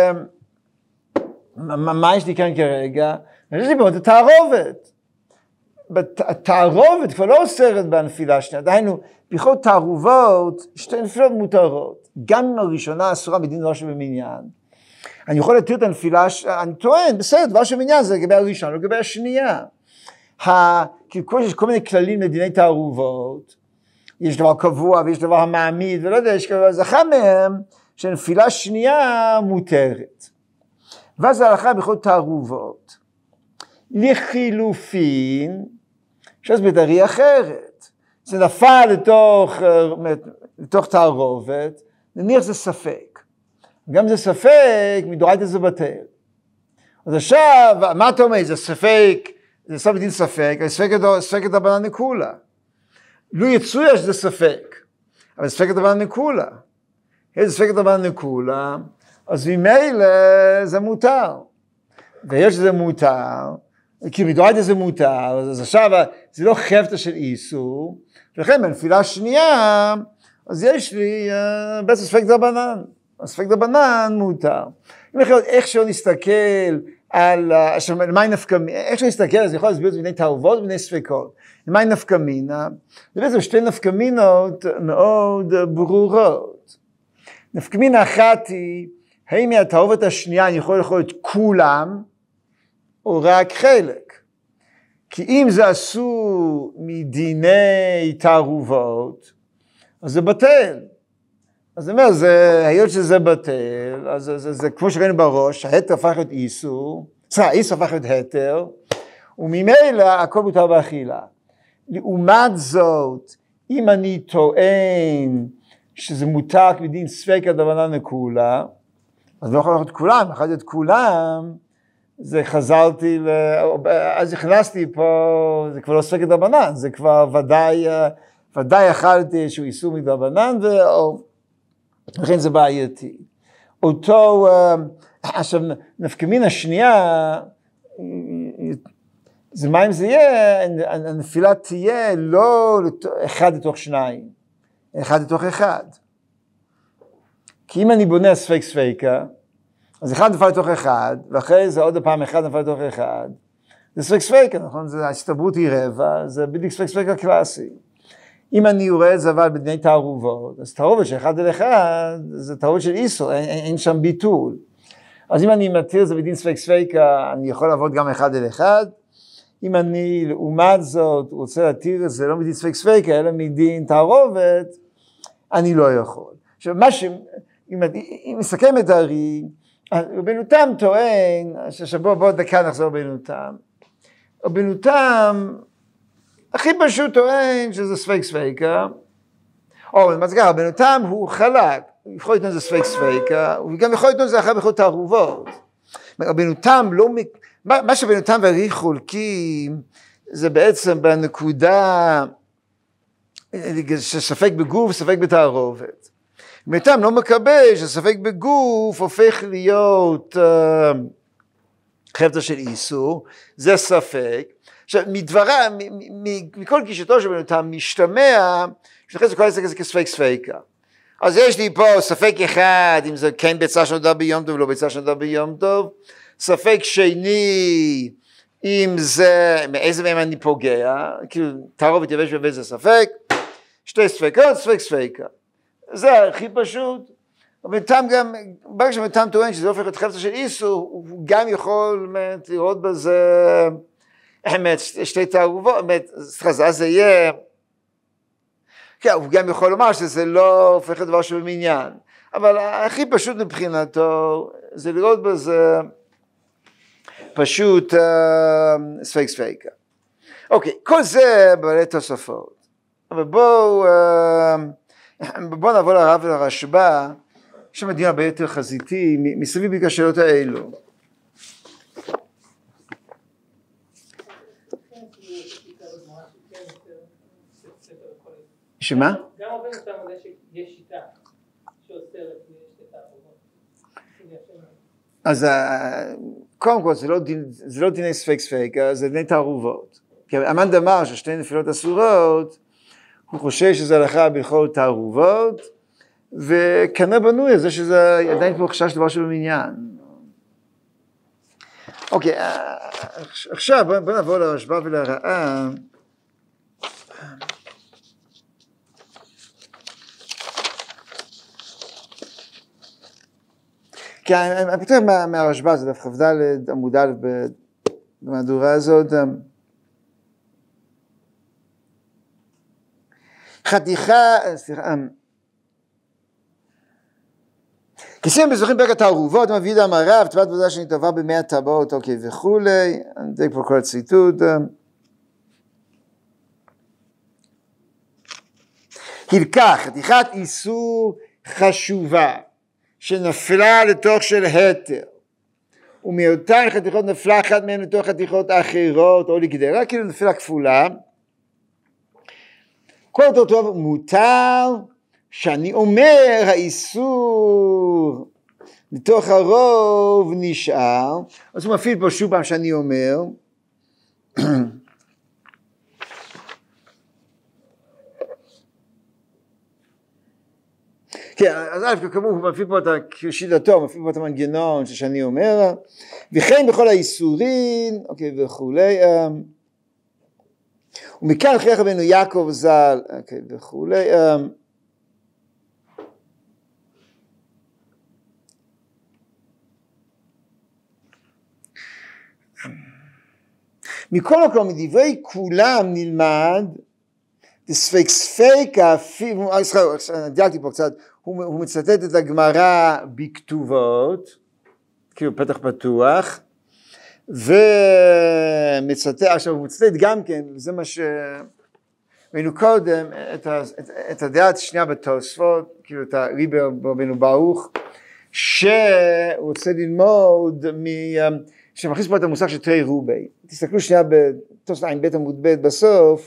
מה יש לי כאן כרגע? יש לי באמת תערובת. התערובת כבר לא אוסרת בנפילה שנייה, דהיינו, בכל תערובות, שתי נפילות מותרות. גם אם הראשונה אסורה מדין דבר שבמניין. אני יכול להתיר את הנפילה, אני טוען, בסדר, דבר שבמניין זה לגבי הראשונה, לגבי השנייה. כי יש כל מיני כללים לדיני תערובות, יש דבר קבוע ויש דבר המעמיד, ולא יודע, יש כבר זכה מהם, שנפילה שנייה מותרת. ואז ההלכה בכל תערובות. לחילופין, שיש בדרי אחרת. זה נפל לתוך, לתוך תערובת, נניח זה ספק. גם זה ספק, מדורייתא זה בטל. אז עכשיו, מה אתה אומר? זה ספק, זה ספק דין ספק, ספק דרבנן נקולה. לו יצויה שזה ספק, אבל ספק דרבנן נקולה. איזה ספק דרבנן נקולה, אז ממילא זה מותר. ויש שזה מותר, כי מדורייתא זה מותר, אז עכשיו זה לא חפתא של איסור, ולכן בנפילה שנייה, אז יש לי uh, בעצם ספק דרבנן. הספק דרבנן מותר. אם יכול להיות איך שלא נסתכל על, עכשיו, למה נפקא מינה, איך שלא נסתכל, אז יכול להסביר את זה בני תערובות ובני ספקות. למה נפקא מינה? זה בעצם שתי נפקא מינות מאוד ברורות. נפקא מינה אחת היא, האם מהתערובת השנייה אני יכול לאכול את כולם, או רק חלק? כי אם זה אסור מדיני תערובות, אז זה בטל. אז אני אומר, זה, היות שזה בטל, אז זה, זה, זה כמו שראינו בראש, ההתר הפך להיות איסור, סליחה, איסור הפך להיות התר, וממילא הכל מותר באכילה. לעומת זאת, אם אני טוען שזה מותר כדין ספקא דרבנן נקולה, אז לא יכול להיות כולם, אחת את כולם, זה חזרתי, ל... אז הכנסתי פה, זה כבר לא ספקא דרבנן, זה כבר ודאי, ודאי אכלתי שהוא איסור מדרבנן, ו... לכן זה בעייתי. אותו, עכשיו, נפקא מינה השנייה, זה מה אם זה יהיה, הנפילה תהיה לא אחד לתוך שניים, אחד לתוך אחד. כי אם אני בונה ספק ספקה, אז אחד נפל לתוך אחד, ואחרי זה עוד פעם אחד נפל לתוך אחד, זה ספק ספקה, נכון? ההסתברות היא רבע, זה בדיוק ספק ספקה קלאסי. אם אני רואה את זה אבל בדיני תערובות, אז תערובת של אחד אל אחד, זה תערובת של איסור, אין, אין שם ביטול. אז אם אני מתיר את זה בדין ספק ספקה, אני יכול לעבוד גם אחד אל אחד. אם אני לעומת זאת רוצה להתיר את זה לא מדין ספק ספקה, אלא מדין תערובת, אני לא יכול. עכשיו, מה ש... אם, אם נסכם את הרי, רבנו תם טוען, שבוא בוא דקה נחזור רבנו תם. רבנו תם, הכי פשוט טוען שזה ספק ספקה, או מה זה ככה, רבנו תם הוא חלק, הוא יכול לטעון זה ספק ספקה, הוא גם יכול לטעון זה אחר בכל תערובות. רבנו תם לא, מה, מה שרבנו תם והרי חולקים, זה בעצם בנקודה שספק בגוף וספק בתערובת. רבנו תם לא מקבל שספק בגוף הופך להיות uh, חפצה של איסור, זה ספק, עכשיו, מדברה, מכל גישתו של רבנו תם, משתמע, שנחז לכל הספק הזה כספק ספקה. אז יש לי פה ספק אחד, אם זה כן ביצה שנודע ביום טוב, לא ביצה שנודע ביום טוב. ספק שני, אם זה, מאיזה מהם אני פוגע, כאילו, תערובת יבש ובאיזה ספק. שתי ספקות, ספק ספקה. זה הכי פשוט. רבנו תם גם, ברגע שרבנו תם טוען שזה הופך להיות חפצה של איסור, הוא גם יכול לראות בזה, האמת, שתי תערובות, סליחה, אז זה יהיה, כן, הוא גם יכול לומר שזה לא הופך לדבר שבמניין, אבל הכי פשוט מבחינתו, זה לראות בזה פשוט ספק ספקה. אוקיי, כל זה בעלי תוספות. אבל בואו, בואו נעבור לרב ולרשב"א, יש שם דיון הרבה יותר חזיתי, מסביב בגלל השאלות האלו. שמה? גם עובד אותם על זה שיש שיטה שאוסרת שתי תערובות. אז קודם כל זה לא, דין, זה לא דיני ספק ספק, זה דיני תערובות. כי המאן אמר ששתי נפילות אסורות, הוא חושב שזה הלכה בכל תערובות, וכנראה בנוי על זה שזה עדיין פה חשש דבר שלו מעניין. אוקיי, עכשיו בוא, בוא נעבור לרשב"א ולרעה. כי אני פותח מהרשב"א, זה דף כ"ד עמוד א' במהדורה הזאת. חתיכה, סליחה, כיסים בזוכים פרק התערובות, מביא דם הרב, טבעת עבודה שנתבע במאה טבעות, אוקיי וכולי, אני אדייק פה כל הציטוט. הלקח, חתיכת איסור חשובה, שנפלה לתוך של היתר, ומאותן חתיכות נפלה אחת מהן לתוך חתיכות אחרות, או לגדרה, כאילו נפלה כפולה. כל אותו טוב מותר, שאני אומר האיסור לתוך הרוב נשאר, אז הוא מפעיל פה שוב פעם שאני אומר, כן, אז א' כמובן הוא מפעיל פה את השיטתו, הוא מפעיל פה את המנגנון שאני אומר, וכן בכל האיסורים, אוקיי וכולי, ומכאן חייך רבנו יעקב ז"ל, אוקיי וכולי, מכל מקום, מדברי כולם נלמד, ספק ספק, דייקתי פה קצת, הוא, הוא מצטט את הגמרא בכתובות, כאילו פתח פתוח, ומצטט, עכשיו הוא מצטט גם כן, זה מה שראינו קודם, את, ה, את, את הדעת השנייה בתוספות, כאילו את הריבר רבנו ברוך, שהוא רוצה ללמוד מ... שמכניס פה את המושג של תרי רובי. תסתכלו שנייה בתוספות עין בית עמוד בית בסוף,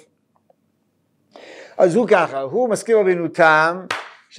אז הוא ככה, הוא מזכיר רבנו תם,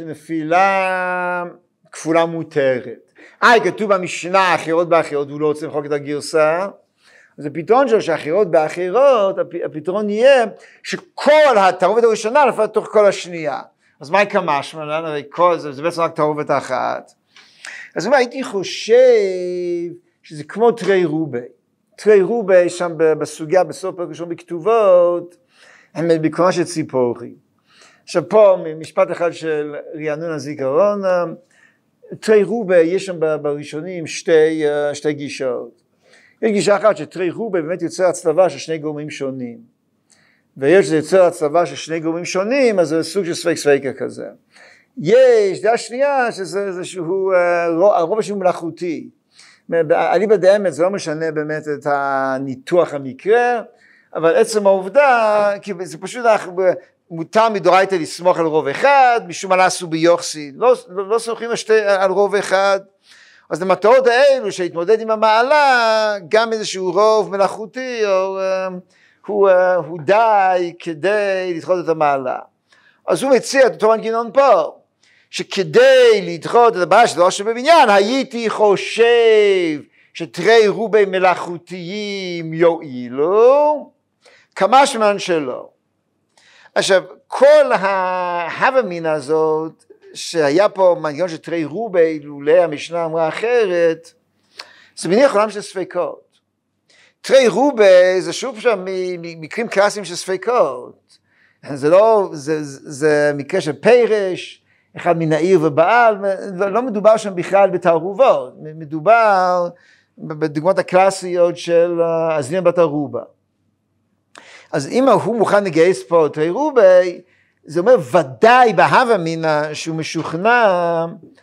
שנפילה כפולה מותרת. אה, כתוב במשנה, אחרות באחרות, הוא לא רוצה למחוק את הגרסה, אז הפתרון שלו שאחרות באחרות, הפתרון יהיה שכל התערובת הראשונה נפלה תוך כל השנייה. אז מה יקמה שמלן? הרי כל זה, זה בעצם רק תערובת אחת. אז מה, הייתי חושב שזה כמו תרי רובי. תרי רובי שם בסוגיה, בסוף פרק ראשון בכתובות, הם בקומה של ציפורי. עכשיו פה משפט אחד של רענון הזיכרון, תרי רובי יש שם בראשונים שתי, שתי גישות. יש גישה אחת שתרי רובי באמת יוצר הצלבה של שני גורמים שונים. ויש שזה יוצר הצלבה של שני גורמים שונים, אז זה סוג של ספק ספקה כזה. יש דעה שנייה שזה איזשהו, הרוב שהוא מלאכותי. אליבא דאמת זה לא משנה באמת את הניתוח המקרה, אבל עצם העובדה, כי זה פשוט מותר מדורייתא לסמוך על רוב אחד, משום מה עשו ביוחסין, לא, לא, לא סומכים על רוב אחד, אז למטרות האלו שהתמודד עם המעלה, גם איזשהו רוב מלאכותי, או, הוא, הוא די כדי לדחות את המעלה. אז הוא מציע את אותו מנגנון פה, שכדי לדחות את הבעיה של דבר שבבניין, הייתי חושב שתרי רובי מלאכותיים יועילו, כמה שמן שלא. עכשיו, כל ההווה מינה הזאת, שהיה פה מנגנון של תרי רובי, לולא המשנה אמרה אחרת, זה מניח עולם של ספקות. תרי רובי זה שוב שם מקרים קלאסיים של ספקות. זה לא, זה, זה מקרה של פרש, אחד מן העיר ובעל, לא מדובר שם בכלל בתערובות, מדובר בדוגמאות הקלאסיות של הזנין בת ערובה. אז אם הוא מוכן לגייס פה תרי רובי, זה אומר ודאי בהווה מינה שהוא משוכנע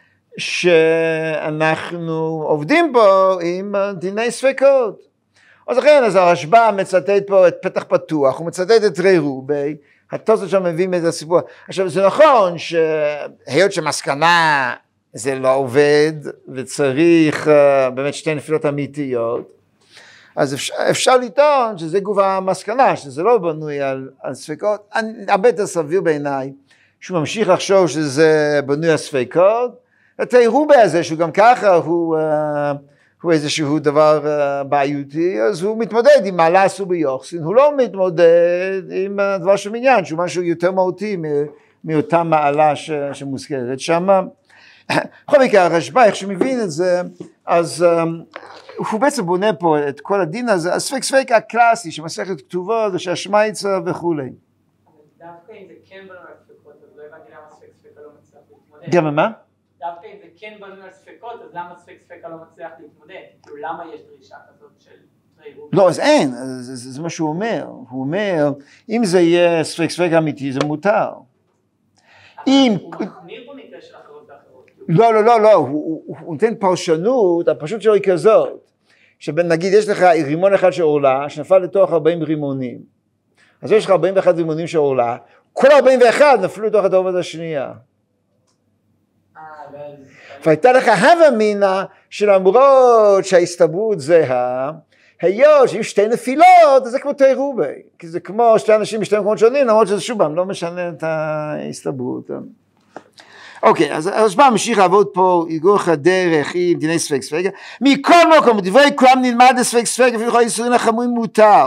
שאנחנו עובדים פה עם דיני ספקות. אז לכן, אז הרשב"א מצטט פה את פתח פתוח, הוא מצטט את תרי רובי, התוספות שם מביאים את הסיפור. עכשיו זה נכון שהיות שמסקנה זה לא עובד וצריך uh, באמת שתי נפילות אמיתיות, אז אפשר, אפשר לטעון שזה גוף המסקנה, שזה לא בנוי על, על ספקות. הרבה יותר סביר בעיניי שהוא ממשיך לחשוב שזה בנוי על ספקות, התיארו בזה שהוא גם ככה הוא, uh, הוא איזשהו דבר uh, בעייתי, אז הוא מתמודד עם מה לעשו ביוחסין, הוא לא מתמודד עם הדבר של עניין, שהוא משהו יותר מהותי מאותה מעלה ש, שמוזכרת שם. בכל מקרה הרשב"א, איך שמבין את זה, אז um, הוא בעצם בונה פה את כל הדין הזה, הספק ספק הקלאסי שמסכת כתובות, שהשמייצה וכולי. דווקא אם זה כן בנוי על ספקות, אז לא הבנתי למה ספק ספקה לא מצליח להתמודד. גם מה? דווקא אם זה כן בנוי על ספקות, אז למה ספק ספקה לא מצליח להתמודד? כאילו למה יש דרישה כזאת של תרי רובי? לא, אז אין, זה, זה, זה מה שהוא אומר. הוא אומר, אם זה יהיה ספק ספק אמיתי, זה מותר. אם... הוא מחמיר במקרה של אחרות ואחרות. לא, לא, לא, לא, הוא, הוא, הוא נותן פרשנות, הפרשנות שלו היא כזאת, שנגיד יש לך רימון אחד שעולה, שנפל לתוך ארבעים רימונים, אז יש לך ארבעים ואחד רימונים שעולה, כל ארבעים ואחד נפלו לתוך התערובת השנייה. והייתה לך הווה מינה שלמרות שההסתברות זהה, היות שיש שתי נפילות, אז זה כמו תרי רובי, כי זה כמו שתי אנשים בשתי מקומות שונים, למרות שזה שוב פעם לא משנה את ההסתברות. אוקיי, אז הרשב"א ממשיך לעבוד פה, יגורך הדרך עם דיני ספק ספק, מכל מקום, בדברי כולם נלמד ספק ספק, אפילו כל האיסורים החמורים מותר.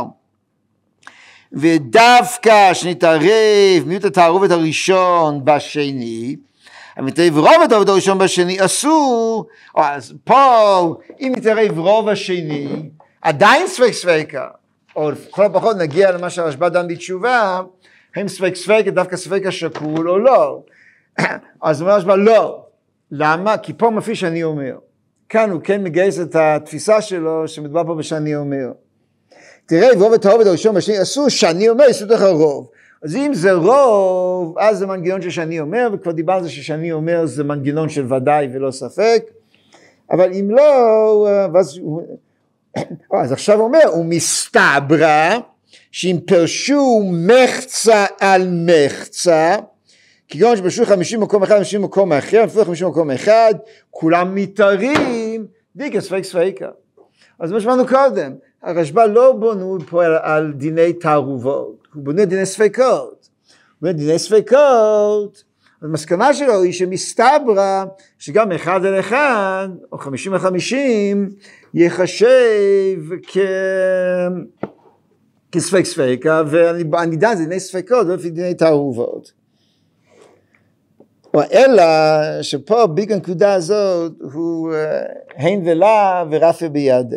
ודווקא שנתערב מיעוט התערובת הראשון בשני, המתערב רוב התערובת הראשון בשני אסור, או אז פה, אם נתערב רוב השני, עדיין ספק ספקה, או לכל הפחות נגיע למה שהרשב"א דן בתשובה, האם ספק ספקה דווקא ספקה שקול או לא. אז אומר הרשב"א לא. למה? כי פה מפי שאני אומר. כאן הוא כן מגייס את התפיסה שלו שמדובר פה בשאני אומר. תראה, רוב התערובת הראשון בשני אסור, שאני אומר יסוד לך רוב. אז אם זה רוב, אז זה מנגנון של שאני אומר, וכבר דיבר על זה ששאני אומר זה מנגנון של ודאי ולא ספק. אבל אם לא, אז, אז עכשיו הוא אומר, הוא מסתברא, שאם פרשו מחצה על מחצה, כגון שבשו חמישים מקום אחד, חמישים מקום אחר, אפילו חמישים מקום אחד, כולם מתארים, דיקה ספק ספקה. אז מה שמענו קודם, הרשב"א לא בונו פה על, על דיני תערובות, הוא בונה דיני ספקות. הוא בונה דיני ספקות, המסקנה שלו היא שמסתברא, שגם אחד על אחד, או חמישים על חמישים, יחשב כ... כספק ספקה, ואני דן זה דיני ספקות, לא לפי דיני תערובות. אלא שפה ביג הנקודה הזאת הוא הן ולה ורפה בידי.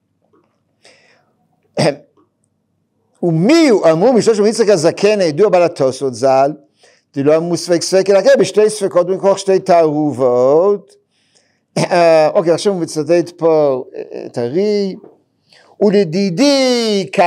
ומי הוא אמרו משלוש ומיצק הזקן הידוע בעל התוספות ז"ל, דלא אמרו ספק ספק אלא כן בשתי ספקות במקום שתי תערובות. אוקיי, עכשיו הוא מצטט פה את הרי, ולדידי כ...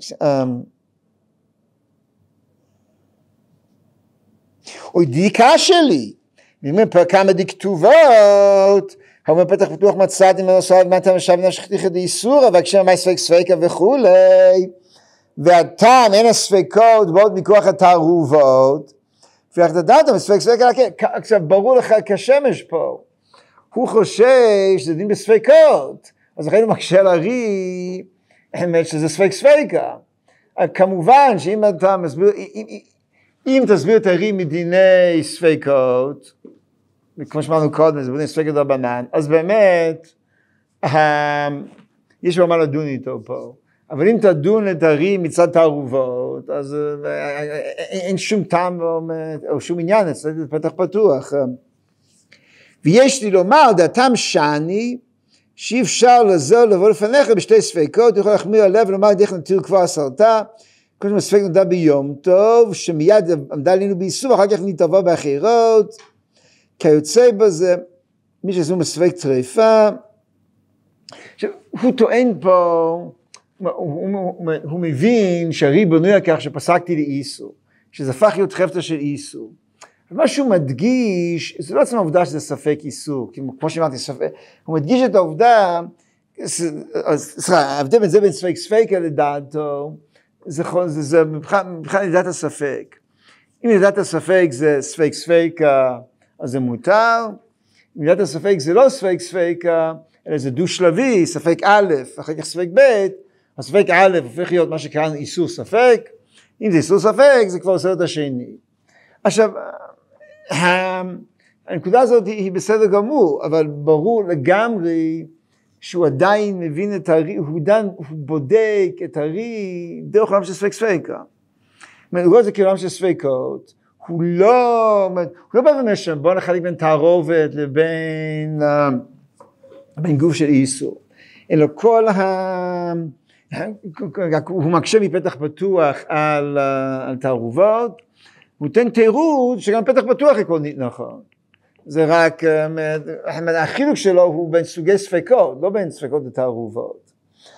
או דיקה שלי, נאמר פה כמה דכתובות, הוא פתח פתוח מצאתי מנוסות מתה משב נשכתיך דאיסור, אבל כשם מה ספק ספקה וכולי, והטעם אין הספקות בעוד מכוח התערובות, ואיך תדעתם ספק ספקה, עכשיו ברור לך כשמש פה, הוא חושב שזה דין בספקות, אז לכן הוא מקשה להרי, האמת שזה ספק ספקה, כמובן שאם אתה מסביר, אם תסביר את הרי מדיני ספקות, כמו שאמרנו קודם, זה בדיני ספקות רבנן, אז באמת, יש לו מה לדון איתו פה. אבל אם תדון את הרי מצד תערובות, אז אין שום טעם או שום עניין, זה פתח פתוח. ויש לי לומר, דעתם שאני, שאי אפשר לזור לבוא לפניך בשתי ספקות, יכול להחמיר הלב ולומר, דרך נתיר כבר עשרתה, כל שמה ספק נדע ביום טוב, שמיד עמדה לנו באיסור, אחר כך נתעבור באחרות, כיוצא בזה, מי שעשו מספק טריפה. עכשיו, הוא טוען פה, הוא, הוא, הוא, הוא מבין שהרי בנוי על כך שפסקתי לאיסור, שזה הפך להיות חפצה של איסור. ומה שהוא מדגיש, זה לא עצם העובדה שזה ספק איסור, כמו שאמרתי, ספק, הוא מדגיש את העובדה, סליחה, ההבדל בין זה בין ספק ספקה לדעתו, זה, זה, זה מבחינת לדעת הספק. אם מידת הספק זה ספק ספיקה, אז זה מותר. אם מידת הספק זה לא ספק ספיקה, אלא זה דו שלבי, ספק א', אחר כך ספק ב', הספק א' הופך להיות מה שקראנו איסור ספק. אם זה איסור ספק, זה כבר עושה את השני. עכשיו, הנקודה הזאת היא בסדר גמור, אבל ברור לגמרי שהוא עדיין מבין את הרי, הוא, דן, הוא בודק את הרי דרך עולם של ספק ספיקה. הוא רואה את זה כעולם של ספיקות, הוא לא, הוא לא בא ואומר שם, בוא נחליק בין תערובת לבין בין גוף של איסור, אלא כל ה... הוא מקשה מפתח פתוח על, על תערובות, הוא נותן תירוץ שגם פתח פתוח עקרונית נכון. זה רק, החילוק שלו הוא בין סוגי ספקות, לא בין ספקות לתערובות.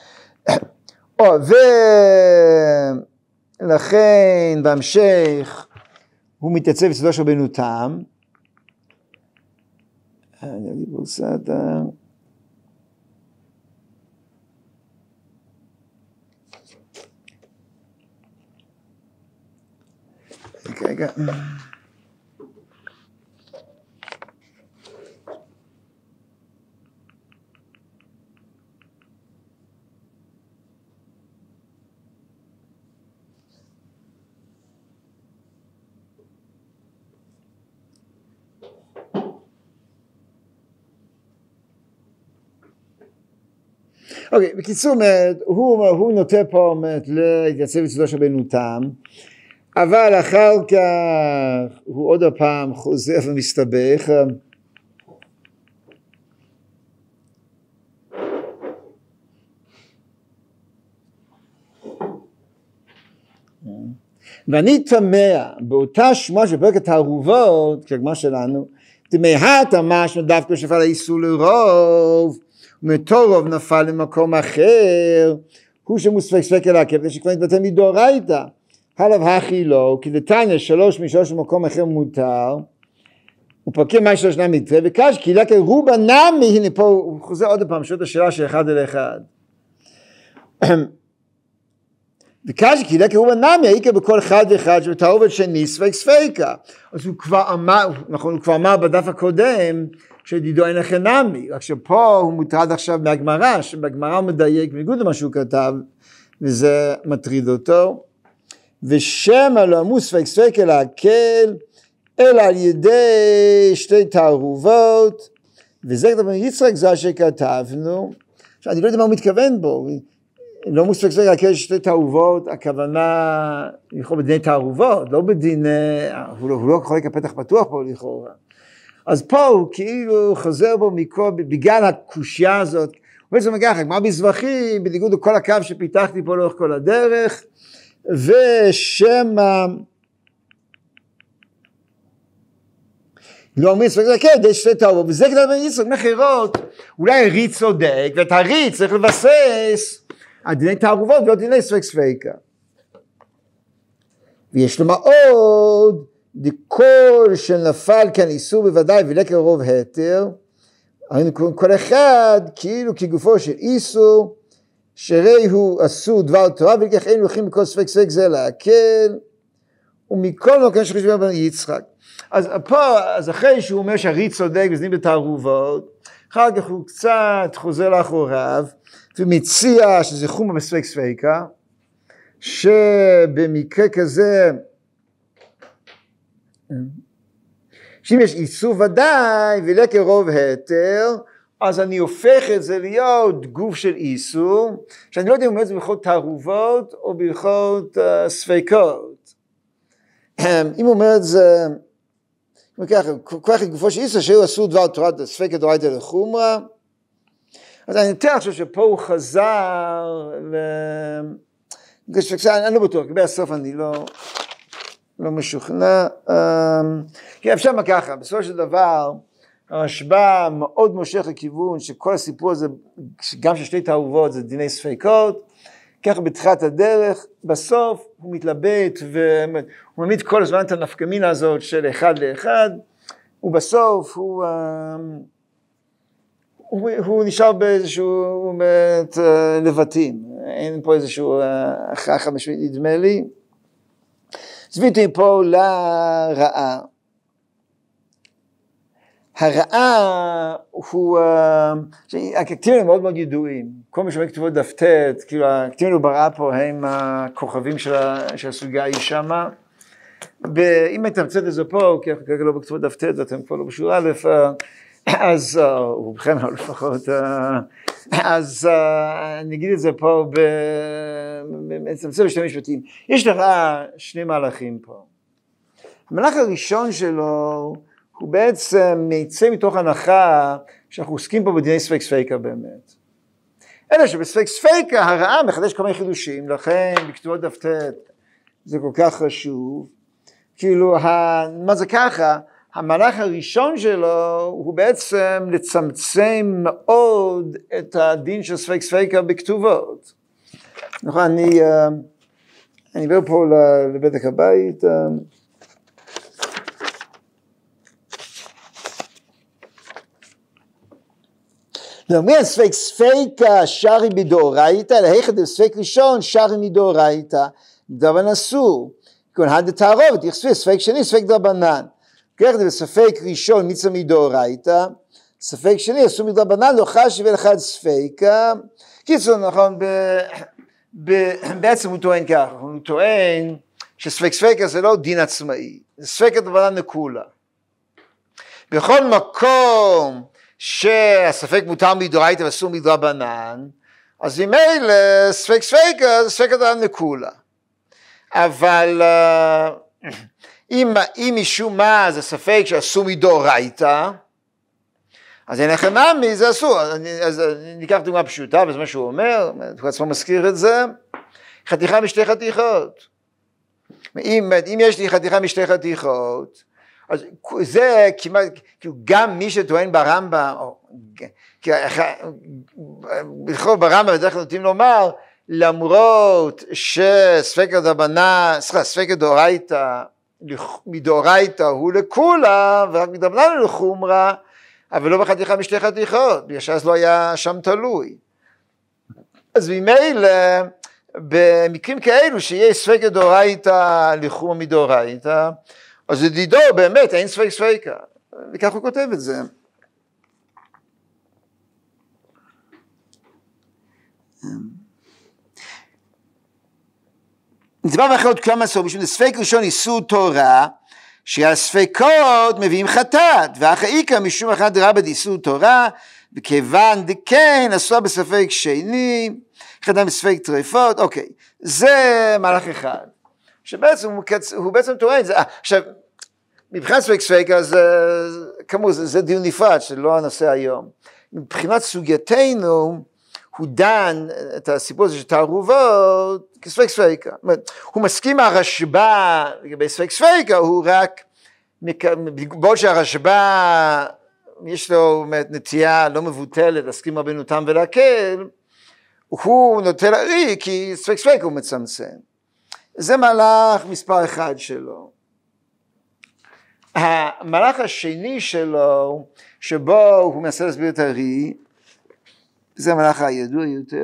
ולכן בהמשך הוא מתייצב בצדו של רבנו תם. אני אגיד בו סעדה. רגע. אוקיי, בקיצור, הוא, הוא נוטה פה להתייצב בצדו של רבנו תם, אבל אחר כך הוא עוד הפעם חוזר ומסתבך. ואני תמה באותה שמוע של פרק התערובות, כגמר שלנו, תמהת המשמע דווקא שפעל האיסור לרוב, ומתורוב נפל למקום אחר, הוא שמוספק ספק אל העקב, שכבר נתבטא מדאורייתא. הלב הכי לא, כי דתניא שלוש משלוש במקום אחר מותר, הוא פרקים מה שלוש נמי תראה, וקש כי לקה רובה נמי, הנה פה הוא חוזר עוד פעם, שואל את השאלה של אחד אל אחד. וקש כי לקה רובה נמי, העיקר בכל אחד ואחד, שבתערובת שני ספק ספיקה. אז הוא כבר אמר, נכון, הוא כבר אמר בדף הקודם, שדידו אין לכם נמי, רק שפה הוא מוטרד עכשיו מהגמרא, שבגמרא הוא מדייק בניגוד למה שהוא כתב, וזה מטריד אותו. ושמא לא אמרו ספק ספק אל העקל, אלא על ידי שתי תערובות, וזה כתב יצחק זה שכתבנו. עכשיו אני לא יודע מה הוא מתכוון בו, לא אמרו ספק ספק אל העקל שתי תערובות, הכוונה לכאורה בדיני תערובות, לא בדיני, הוא לא, הוא לא יכול לקרוא פתח פתוח פה לכאורה. אז פה הוא כאילו חוזר בו מכל, בגלל הקושיה הזאת, הוא בעצם מגיע אחר, מה בזבחי, בניגוד לכל הקו שפיתחתי פה לאורך כל הדרך, ושמה לא אומרים ספק ספק, כן, יש שתי תערובות, וזה כדי בן יצחק מחירות, אולי ריץ צודק, ואת הריץ צריך לבסס על דיני תערובות ולא דיני ספק ספיקה. ויש למה עוד, דכל שנפל כאן איסור בוודאי ולקה רוב היתר, כל אחד כאילו כגופו של איסור, שהרי הוא אסור דבר תורה, ולכך אין לוקחים בכל ספק ספק זה להקל, ומכל מקום שחשבים בן יצחק. אז פה, אז אחרי שהוא אומר שהריץ צודק וזנים בתערובות, אחר כך הוא קצת חוזר לאחוריו, ומציע שזה חומר בספק ספיקה, שבמקרה כזה, שאם יש איסור ודאי ולקה רוב היתר, אז אני הופך את זה להיות גוף של איסור, שאני לא יודע אם הוא אומר את זה בהלכות תערובות או בהלכות uh, ספקות. אם הוא אומר את זה, אם ככה, כל אחד גופו של איסור שהוא אסור דבר תורה, ספקת דאורייתא לחומרא, אז אני יותר חושב שפה הוא חזר, ו... אני לא בטוח, לגבי הסוף אני לא, לא משוכנע. כי אפשר מה ככה, בסופו של דבר, הרשב"א מאוד מושך לכיוון שכל הסיפור הזה, גם ששתי תערובות זה דיני ספקות, ככה בתחילת הדרך, בסוף הוא מתלבט והוא מעמיד כל הזמן את הנפקמינה הזאת של אחד לאחד, ובסוף הוא, הוא, הוא נשאר באיזשהו באמת, לבטים, אין פה איזשהו הכרח משמעית נדמה לי, צביתי פה לרעה. הרעה הוא, הכתיבים מאוד מאוד ידועים, כל מי שאומר כתובות דף ט', כאילו הכתיבים הוא בראה פה הם הכוכבים של הסוגיה היא שמה, ואם הייתם מצאת את זה פה, כי אנחנו כרגע לא בכתובות דף ט' ואתם כבר לא בשורה א', אז, ובכן לפחות, אז אני אגיד את זה פה, מצמצם בשתי משפטים, יש לך שני מהלכים פה. המהלך הראשון שלו, הוא בעצם יצא מתוך הנחה שאנחנו עוסקים פה בדיני ספק ספיקה באמת. אלא שבספק ספיקה הרעה מחדש כל מיני חידושים, לכן בכתובות דף ט' זה כל כך חשוב. כאילו, מה זה ככה? המהלך הראשון שלו הוא בעצם לצמצם מאוד את הדין של ספק ספיקה בכתובות. נכון, אני, אני עובר פה לבדק הבית. ואומרים ספק ספיקה שרי מדאורייתא, להיכא דספק ראשון שרי מדאורייתא, דרבנן אסור. כגון הא דתערובת יחספי ספק שני ספק דרבנן. כך בספק ראשון מצווה מדאורייתא, ספק שני אסור מדרבנן לא חשב אלא אחד ספיקה. קיצור, נכון, ב, ב, בעצם הוא טוען ככה, הוא טוען שספק ספיקה זה לא דין עצמאי, זה ספיקה דרבנן נקולה. בכל מקום שהספק מותר מדאורייתא ואסור מדרבנן, אז ממילא ספק ספיקה זה ספיקה דרבנן נקולה. אבל אם, אם משום מה זה ספק שאסור מדאורייתא, אז אין לכם מאמי, זה אסור. אז, אני, אז אני ניקח דוגמה פשוטה, וזה מה שהוא אומר, הוא עצמו מזכיר את זה, חתיכה משתי חתיכות. אם, אם יש לי חתיכה משתי חתיכות, אז זה כמעט, גם מי שטוען ברמב"ם, בכל ברמב"ם בדרך כלל נוטים לומר, למרות שספק דרבנן, סליחה, ספק דאורייתא, מדאורייתא הוא לכולה, ורק מדרבנן הוא לחומרה, אבל לא בחתיכה משתי חתיכות, בגלל שאז לא היה שם תלוי. אז ממילא, במקרים כאלו שיש ספק דאורייתא לחומרה מדאורייתא, אז לדידו באמת אין ספק ספיקה, וכך הוא כותב את זה. נדבר באחרות כמה סוף, בשביל ספק ראשון איסור תורה, שהספקות מביאים חטאת, ואחאיקה משום אחד רבא איסור תורה, וכיוון דכן אסור בספק שני, חטא בספק טרפות, אוקיי, זה מהלך אחד. שבעצם הוא, הוא בעצם טוען את זה, עכשיו, מבחינת ספק ספיקה, אז כמו זה, זה דיון נפרד, שלא הנושא היום. מבחינת סוגייתנו, הוא דן את הסיפור הזה של תערובות כספק ספיקה. הוא מסכים הרשב"א לגבי ספק ספיקה, הוא רק, בעוד שהרשב"א יש לו נטייה לא מבוטלת, להסכים רבנו תם ולהקל, הוא נוטה להרי כי ספק ספיקה הוא מצמצם. זה מהלך מספר אחד שלו. המהלך השני שלו, שבו הוא מנסה להסביר את הרי, זה המהלך הידוע יותר.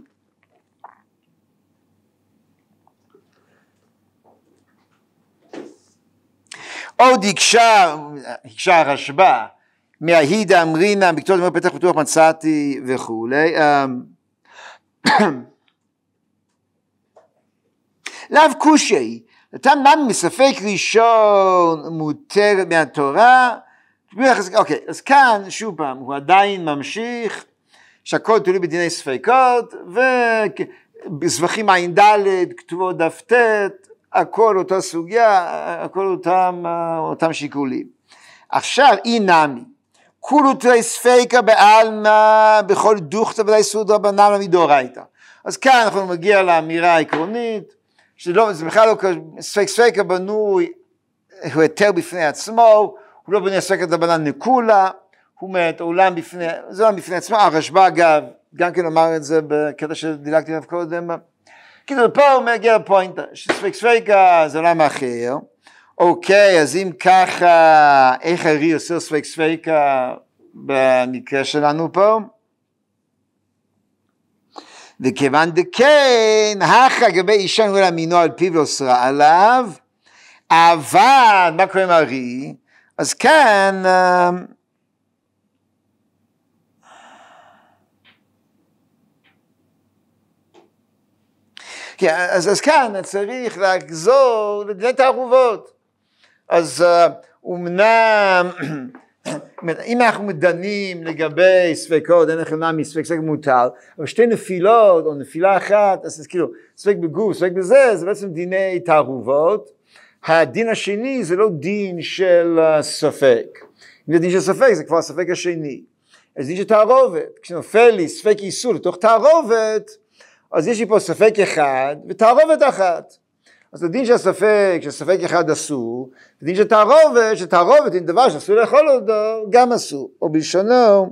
עוד הקשר, הקשר הרשב"א, מההידא אמרינא, בכתוב דבר פתח פתוח מצאתי וכולי. לאו קושי, נתן מה מספק ראשון מותר מהתורה, אוקיי, אז כאן שוב פעם, הוא עדיין ממשיך, שהכל תלוי בדיני ספקות, ובזבחים עין ד' כתובות דף ט', הכל אותה סוגיה, הכל אותם, אותם שיקולים. עכשיו, אי נמי, כולו תרי ספקה בעלמא, בכל דוכתא ודאי איסור דרבנן מדאורייתא. אז כאן אנחנו מגיע לאמירה העקרונית, שלא, זה בכלל לא ספק ספקה בנוי, הוא יותר בפני עצמו, הוא לא בנוי ספקה דרבנן נקולה, הוא מת, העולם בפני, זה לא בפני עצמו, הרשב"א אגב, גם כן אמר את זה בקטע שדילגתי עליו קודם, כאילו פה הוא מגיע לפוינטה, שספק ספקה זה עולם אחר, אוקיי, אז אם ככה, איך הרי עושה ספק ספקה במקרה שלנו פה? וכיוון דכן, הכא גבי אישה נראה מינו על פיו לא אוסרה עליו, אבל מה קורה עם הארי? אז כאן כן, אז, אז כאן צריך לחזור לדיני תערובות. אז אומנם אם אנחנו מדנים לגבי ספקות, אין לכם נמי ספק, ספק מוטל, אבל שתי נפילות או נפילה אחת, אז כאילו ספק בגוף, ספק בזה, זה בעצם דיני תערובות. הדין השני זה לא דין של ספק. אם זה דין של ספק זה כבר הספק השני. אז דין של תערובת, כשנופל לי ספק איסור לתוך תערובת, אז יש לי פה ספק אחד ותערובת אחת. אז הדין של הספק, שספק אחד אסור, הדין של תערובת, שתערובת היא דבר שאסור לאכול אותו, גם אסור. או בלשונו,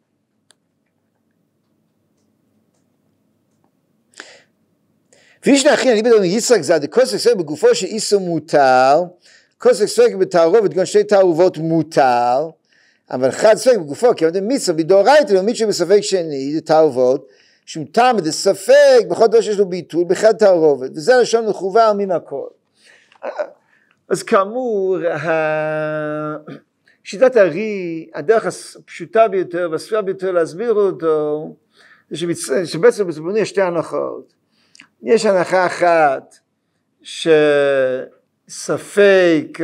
וישנה אחי, אני בדון יצחק זד, כוסק ספק בגופו של איסור מותר, כוסק ספק בתערובת, גם שתי תערובות מותר, אבל אחד ספק בגופו, כי אמרתם מצווה, בדאורייתא, ומישהו בספק שני, זה תערובות, שהוא טעם את הספק, בכל דבר שיש לו ביטול, באחד תערובת, וזה לשון מחובר מן הכל. אז כאמור, שיטת הארי, הדרך הפשוטה ביותר, והסבירה ביותר להסביר אותו, זה שבעצם בזבוני יש שתי הנחות. יש הנחה אחת, שספק,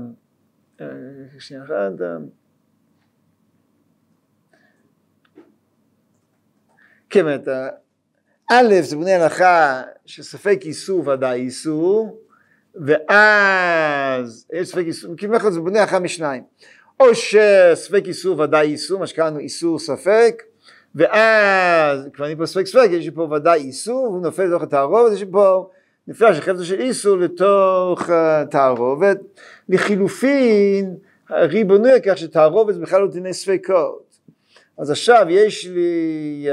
שנייה אחת, כן, א', זה בונה הנחה שספק איסור ודאי איסור, ואז יש ספק איסור, כמובן זה בונה הנחה משניים, או שספק איסור ודאי איסור, מה שקראנו איסור ספק, ואז כבר אני פה ספק ספק, יש לי פה ודאי איסור, הוא נופל לתוך התערובת, יש לי פה נפילה של חפץ של איסור לתוך התערובת, לחילופין, ריבונו כך שתערובת בכלל לא דיני ספקות. אז עכשיו יש לי,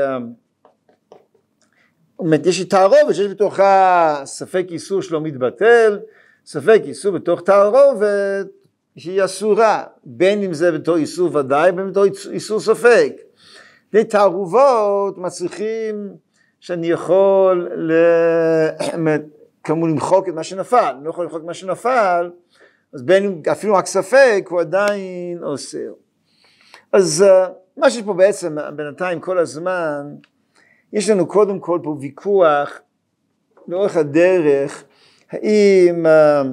יש לי תערובת שיש בתוכה ספק איסור שלא מתבטל, ספק איסור בתוך תערובת שהיא אסורה, בין אם זה בתור איסור ודאי, בין אם בתור איסור ספק. תערובות מצריכים שאני יכול כמו למחוק את מה שנפל, אני לא יכול למחוק את מה שנפל, אז בין אם אפילו רק ספק הוא עדיין אוסר. אז מה שיש פה בעצם בינתיים כל הזמן, יש לנו קודם כל פה ויכוח לאורך הדרך, האם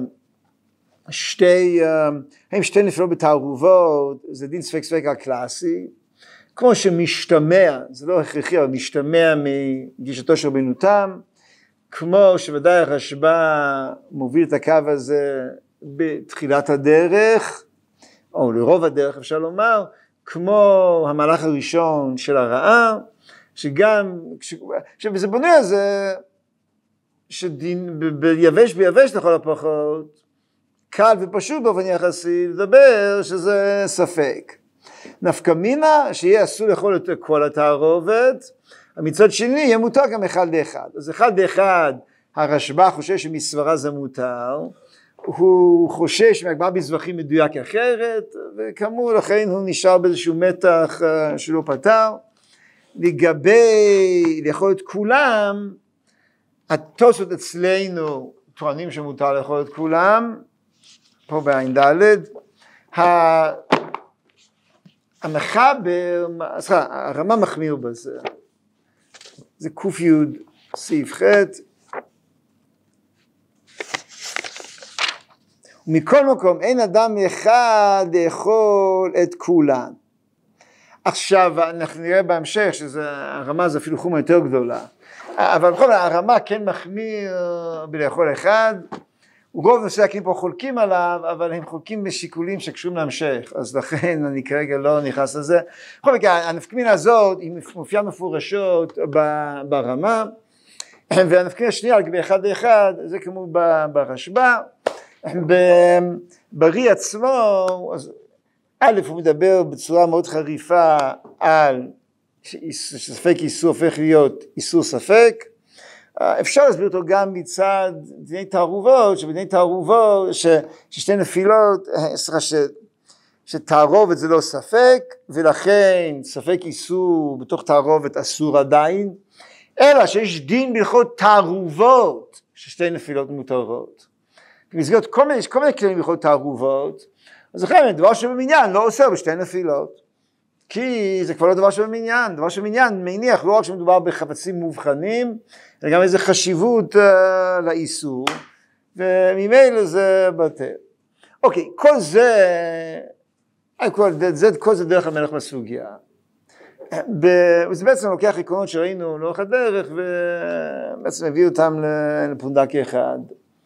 שתי, האם שתי נפילות בתערובות זה דין ספק ספק הקלאסי, כמו שמשתמע, זה לא הכרחי, אבל משתמע מגישתו של רבנו תם, כמו שוודאי הרשב"א מוביל את הקו הזה בתחילת הדרך, או לרוב הדרך אפשר לומר, כמו המהלך הראשון של הרעה, שגם, שבזה בונה על זה, שדין ביבש ביבש לכל הפחות, קל ופשוט באופן יחסי לדבר שזה ספק. נפקא מינה שיהיה אסור לאכול את כל התערובת, מצד שני יהיה מותר גם אחד לאחד. אז אחד לאחד הרשב"א חושש שמסברה זה מותר, הוא חושש מהגמרא בזבחים מדויק אחרת, וכאמור לכן הוא נשאר באיזשהו מתח שלא פתר. לגבי לאכול את כולם, התוספות אצלנו טוענים שמותר לאכול את כולם, פה בעין ד', המחבר, סליחה, הרמה מחמיר בזה, זה קוף יוד סעיף ח', ומכל מקום אין אדם אחד לאכול את כולם. עכשיו אנחנו נראה בהמשך שהרמה זה אפילו חומה יותר גדולה, אבל בכל זאת הרמה כן מחמיר בלאכול אחד, רוב נושאי הקנים פה חולקים עליו, אבל הם חולקים בשיקולים שקשורים להמשך, אז לכן אני כרגע לא נכנס לזה. בכל מקרה, הנפקמינה הזאת היא מופיעה מפורשות ברמה, והנפקמינה השנייה לגבי אחד לאחד, זה כמו ברשב"א. ברי עצמו, אז א' הוא מדבר בצורה מאוד חריפה על שספק איסור הופך להיות איסור ספק, אפשר להסביר אותו גם מצד דיני תערובות, שבדיני תערובות, ששתי נפילות, סליחה, שתערובת זה לא ספק, ולכן ספק איסור בתוך תערובת אסור עדיין, אלא שיש דין בהלכות תערובות, ששתי נפילות מותרות. במסגרת כל מיני, כל מיני כלים יכולות תערובות, אז לכן דבר שבמניין לא עושה בשתי נפילות, כי זה כבר לא דבר שבמניין, דבר שבמניין מניח לא רק שמדובר בחפצים מובחנים, אלא גם איזו חשיבות uh, לאיסור, וממילא זה בטל. אוקיי, כל זה, כל זה, כל זה דרך המלך בסוגיה. וזה בעצם לוקח עקרונות שראינו לאורך הדרך, ובעצם הביא אותם לפונדק אחד.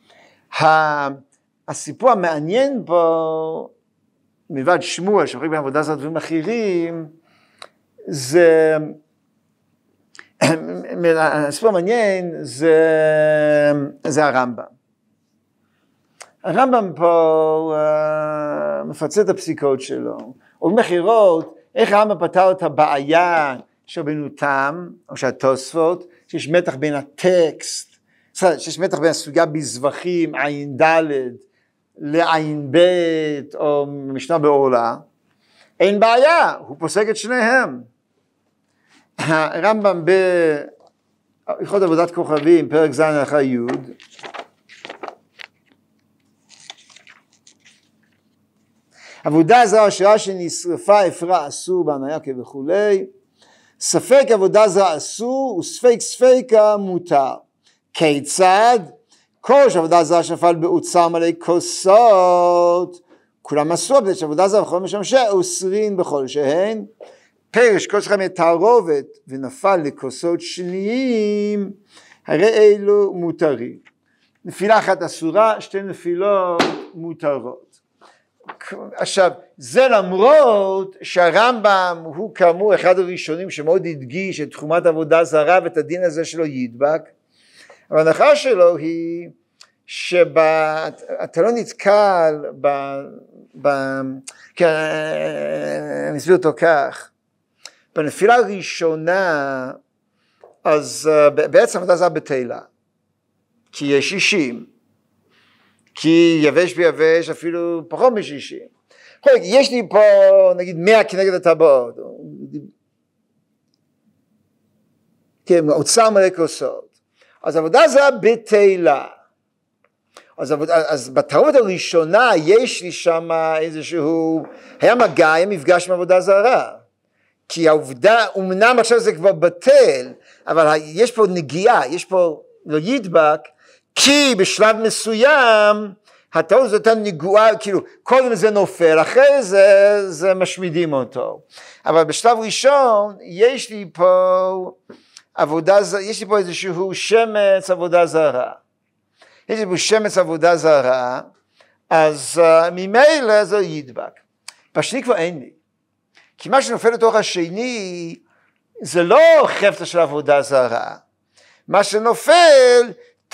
הסיפור המעניין פה, מלבד שמואל, שמחליק בעבודה זרה דברים אחרים, זה, הסיפור המעניין זה, זה הרמב"ם. הרמב"ם פה uh, מפצה את הפסיקות שלו. או במחירות, איך הרמב"ם פתר את הבעיה של בנו תם, או של התוספות, שיש מתח בין הטקסט, שיש מתח בין הסוגיה בזבחים, עין ד' לעין ב' או משנה בעולה, אין בעיה, הוא פוסק את שניהם. הרמב"ם בהלכות עבודת כוכבים, פרק ז' הלכה י', עבודה זרה אשרה שנשרפה אפרה אסור בהניה כבכולי, ספק עבודה זרה אסור וספק ספקה מותר. כיצד? כל שעבודה זרה שנפל באוצר מלא כוסות, כולם אסור, בגלל שעבודה זרה בכל משמשי אוסרין בכל שהן, פרש כוס חמי תערובת ונפל לכוסות שניים, הרי אלו מותרים. נפילה אחת אסורה, שתי נפילות מותרות. עכשיו, זה למרות שהרמב"ם הוא כאמור אחד הראשונים שמאוד הדגיש את תחומת עבודה זרה ואת הדין הזה שלו ידבק, אבל ההנחה שלו היא שאתה לא נתקל ב... ב... כן, אני אסביר אותו כך, בנפילה הראשונה, אז בעצם עבודה זרה בטלה, כי יש שישים, כי יבש ביבש אפילו פחות משישים. יש לי פה נגיד מאה כנגד הטבעות, כן, אוצר מלא כוסות, אז עבודה זרה בטלה. אז, אז בתערובת הראשונה יש לי שם איזשהו, היה מגע, היה מפגש עם עבודה זרה, כי העובדה, אמנם עכשיו זה כבר בטל, אבל יש פה נגיעה, יש פה לא ידבק, כי בשלב מסוים, הטעות זאת הייתה נגועה, כאילו, קודם זה נופל, אחרי זה, זה משמידים אותו. אבל בשלב ראשון, יש לי פה עבודה, יש לי פה איזשהו שמץ עבודה זרה. יש לי פה שמץ עבודה זרה, אז uh, ממילא זה ידבק. בשני כבר אין לי. כי מה שנופל לתוך השני, זה לא חפצה של עבודה זרה. מה שנופל,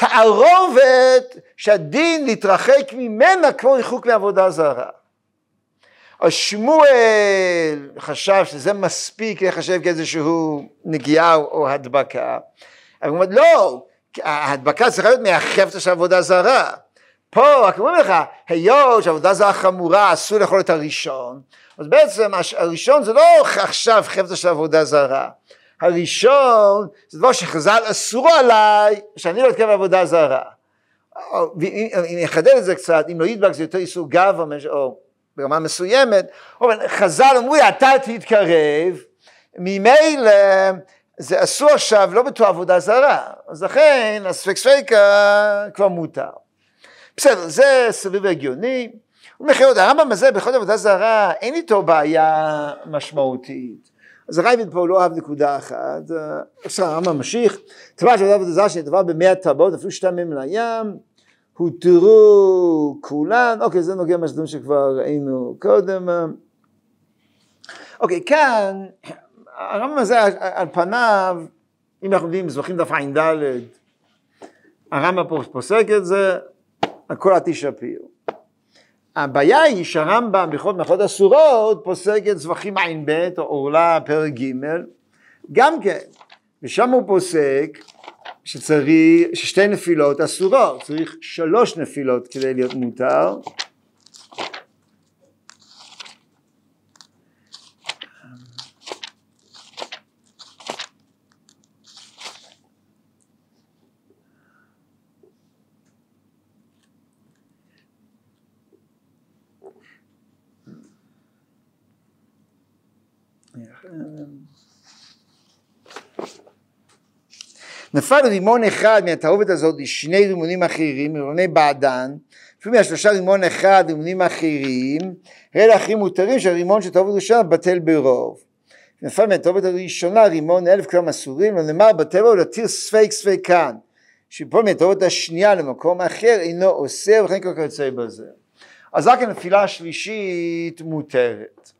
תערובת שהדין להתרחק ממנה כמו ריחוק מעבודה זרה. אז שמואל חשב שזה מספיק לחשב כאיזשהו נגיעה או הדבקה. אבל הוא אומר, לא, ההדבקה צריכה להיות מהחפצה של עבודה זרה. פה, רק אומרים לך, היות שעבודה זרה חמורה, אסור לאכול את הראשון, אז בעצם הראשון זה לא עכשיו חפצה של עבודה זרה. הראשון זה דבר שחז"ל אסור עליי שאני לא אתקרב בעבודה זרה. אני אחדד את זה קצת, אם לא ידבק זה יותר איסור גב או ברמה מסוימת, אבל חז"ל אמרו אתה תתקרב, ממילא זה אסור עכשיו לא בתור עבודה זרה, אז לכן הספק ספקה כבר מותר. בסדר, זה סביב הגיוני. ומחירות הרמב"ם הזה בכל עבודה זרה אין איתו בעיה משמעותית. אז הרייבד פה לא אהב נקודה אחת, אפשר הרמב"ם ממשיך, טבע של עבודה זרה שטבע במאה טבעות, אפילו שתי מהם לים, הותרו כולן, אוקיי, זה נוגע משהו שכבר ראינו קודם. אוקיי, כאן, הרמב"ם הזה על פניו, אם אנחנו יודעים, זוכרים דף עין ד', הרמב"ם פה פוסק את זה, הכל עתי שפיר. הבעיה היא שהרמב"ם בכל מלאכות אסורות פוסק את זבחים עין ב' או עורלה פרק ג' גם כן, ושם הוא פוסק שצריך, ששתי נפילות אסורות, צריך שלוש נפילות כדי להיות מותר. נפל רימון אחד מהתערובת הזאת לשני רימונים אחרים, רימוני בעדן, לפעמים מהשלושה רימון אחד רימונים אחרים, אלה אחרים מותרים שהרימון של תערובת ראשונה בטל ברוב. נפל מהתערובת הראשונה רימון אלף כלום אסורים, לא נאמר בטבע ולהתיר ספק ספקן, שפה מהתערובת השנייה למקום אחר אינו אוסר וכן כל כיוצא בזה. אז רק הנפילה השלישית מותרת.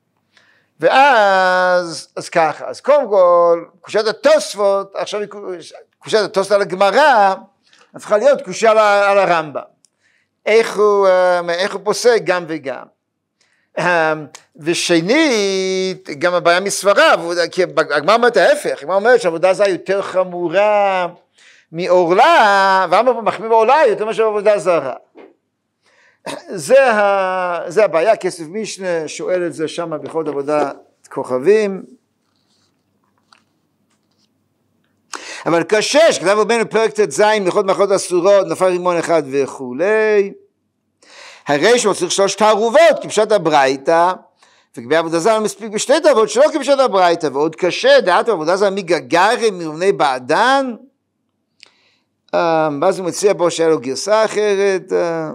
ואז, אז ככה, אז קודם כל, קושת התוספות, עכשיו קושת התוספות על הגמרא, הפכה להיות קושה על, על הרמב"ם. איך הוא, איך הוא פוסק גם וגם. ושנית, גם הבעיה מסבריו, כי הגמרא אומרת ההפך, הגמרא אומרת שהעבודה הזו יותר חמורה מעורלה, והרמב"ם מחמיר בעורלה יותר מאשר עבודה זרה. זה, ה... זה הבעיה, כסף משנה שואל את זה שם בכל עבודת כוכבים. אבל קשה, שכתב רבנו פרק ט"ז לכל מלאכות אסורות, נפל רימון אחד וכולי. הרי שהוא צריך שלוש תערובות כפשט הברייתא, וכבי עבודה זרה מספיק בשתי תערובות שלא כפשט הברייתא, ועוד קשה, דעת עבודה זרה מגגרי מרימוני בעדן. ואז הוא מציע פה שהיה לו גרסה אחרת.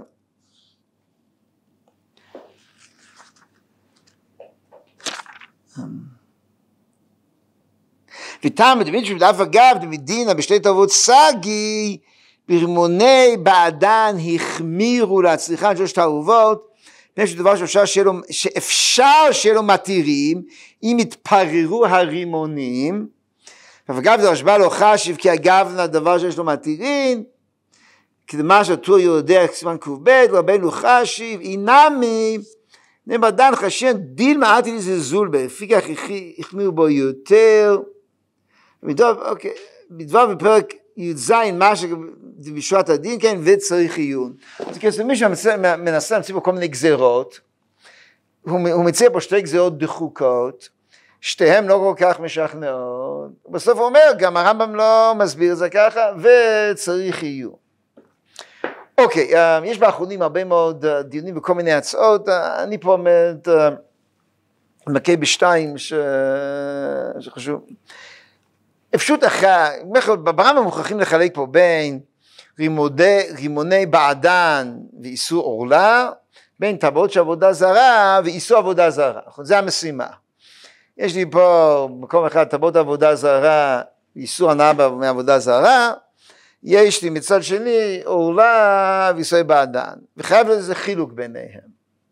וטעם דוד שבדף אגב דמדינה בשתי תערובות סגי ברימוני בעדן החמירו להצליחן שלוש תערובות, מפני שדבר שאפשר שיהיה לו, שאפשר שיהיה לו מתירים אם יתפררו הרימונים. ואגב זה רשב"א לא חשיב כי אגב הדבר שיש לו מתירים, כדמה שהטור יודע סימן ק"ב, רבנו חשיב אינמי נבדן חשיב דיל מעט לי זלזול בפיכך החמירו בו יותר. בדבר, אוקיי, בדבר בפרק י"ז מה שבשורת הדין, כן, וצריך עיון. אז כאילו מישהו מנסה להמציא פה כל מיני גזירות, הוא, הוא מציע פה שתי גזירות דחוקות, שתיהם לא כל כך משכנעות, בסוף הוא אומר, גם הרמב"ם לא מסביר את זה ככה, וצריך עיון. אוקיי, יש באחרונים הרבה מאוד דיונים וכל מיני הצעות, אני פה עומד, מכה בשתיים שחשוב. פשוט אחת, ברמב"ם מוכרחים לחלק פה בין רימוני, רימוני בעדן ואיסור עורלה, בין טבעות של עבודה זרה ואיסור עבודה זרה. זה המשימה. יש לי פה מקום אחד טבעות עבודה זרה, איסור הנאה מעבודה זרה, יש לי מצד שני עורלה ואיסור בעדן, וחייב לזה חילוק ביניהם.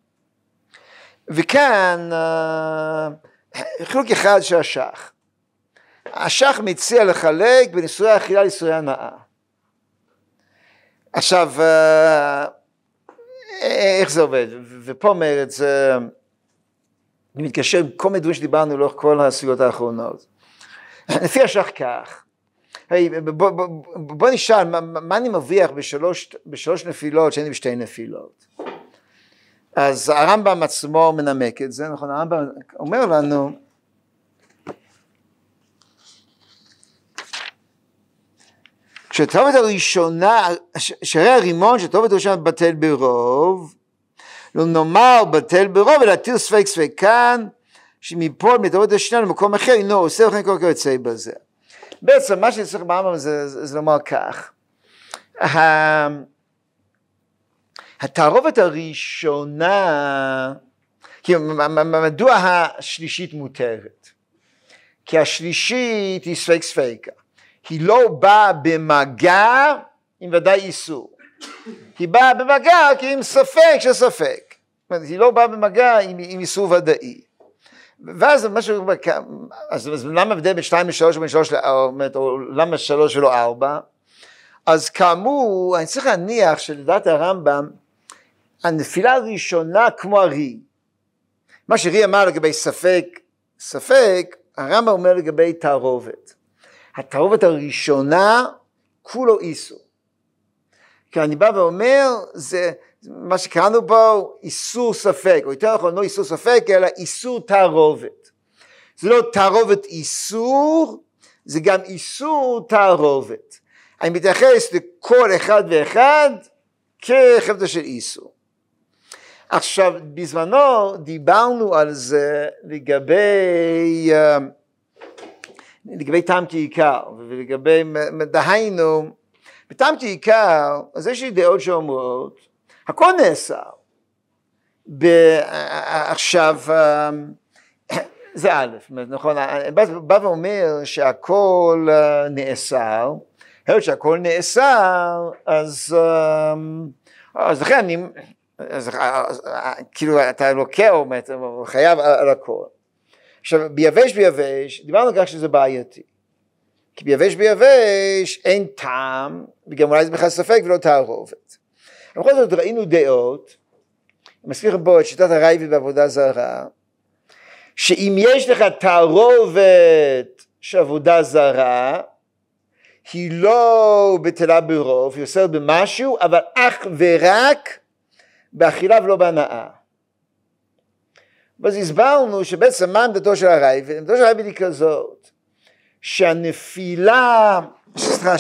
וכאן חילוק אחד של השח. השח מציע לחלק בין איסורי האכילה לאיסורי הנאה. עכשיו, איך זה עובד? ופה אומר את זה, אני מתקשר עם כל מיני דברים שדיברנו לאורך כל הסוגיות האחרונות. לפי השח כך, בוא, בוא, בוא נשאל, מה, מה אני מבריח בשלוש, בשלוש נפילות שאין לי בשתי נפילות? אז הרמב"ם עצמו מנמק את זה, נכון? הרמב"ם אומר לנו, כשהתערובת הראשונה, שהרי הרימון שהתערובת הראשונה בטל ברוב, לא נאמר בטל ברוב, אלא תיר ספק ספקן, שמפול מתערובת השנייה למקום אחר, אינו עושה לכם כל כך יוצא בזה. בעצם מה שצריך ברמב"ם זה, זה, זה לומר כך, התערובת הראשונה, כי מדוע השלישית מותרת? כי השלישית היא ספק ספקה. היא לא באה במגע עם ודאי איסור. היא באה במגע כי עם ספק של ספק. היא לא באה במגע עם, עם איסור ודאי. ואז משהו, אז, אז למה הבדל בין שתיים לשלוש ובין שלוש לארבע, או למה שלוש ולא ארבע? אז כאמור, אני צריך להניח שלדעת הרמב"ם, הנפילה הראשונה כמו הרי. מה שרי אמר לגבי ספק, ספק, הרמב"ם אומר לגבי תערובת. התערובת הראשונה, כולו איסור. כי אני בא ואומר, זה מה שקראנו פה, איסור ספק, או יותר נכון, לא איסור ספק, אלא איסור תערובת. זה לא תערובת איסור, זה גם איסור תערובת. אני מתייחס לכל אחד ואחד כחפצה של איסור. עכשיו, בזמנו דיברנו על זה לגבי, לגבי טעם כעיקר, ולגבי, דהיינו, בטעם כעיקר, אז יש לי דעות שאומרות, הכל נאסר. עכשיו, זה א', נכון, בא ואומר שהכל נאסר, היות שהכל נאסר, אז, אז לכן אני, אז, אז, כאילו אתה לוקח, הוא חייב על הכל. עכשיו, ביבש ביבש, דיברנו על כך שזה בעייתי. כי ביבש ביבש אין טעם, וגם אולי זה בכלל ספק ולא תערובת. בכל זאת ראינו דעות, מזכיר בו את שיטת הרייבד בעבודה זרה, שאם יש לך תערובת של עבודה זרה, היא לא בטלה ברוב, היא עושה במשהו, אבל אך ורק באכילה ולא בהנאה. ואז הסברנו שבעצם מה עמדתו של הרייבד? עמדתו של הרייבד היא כזאת, שהנפילה, סליחה,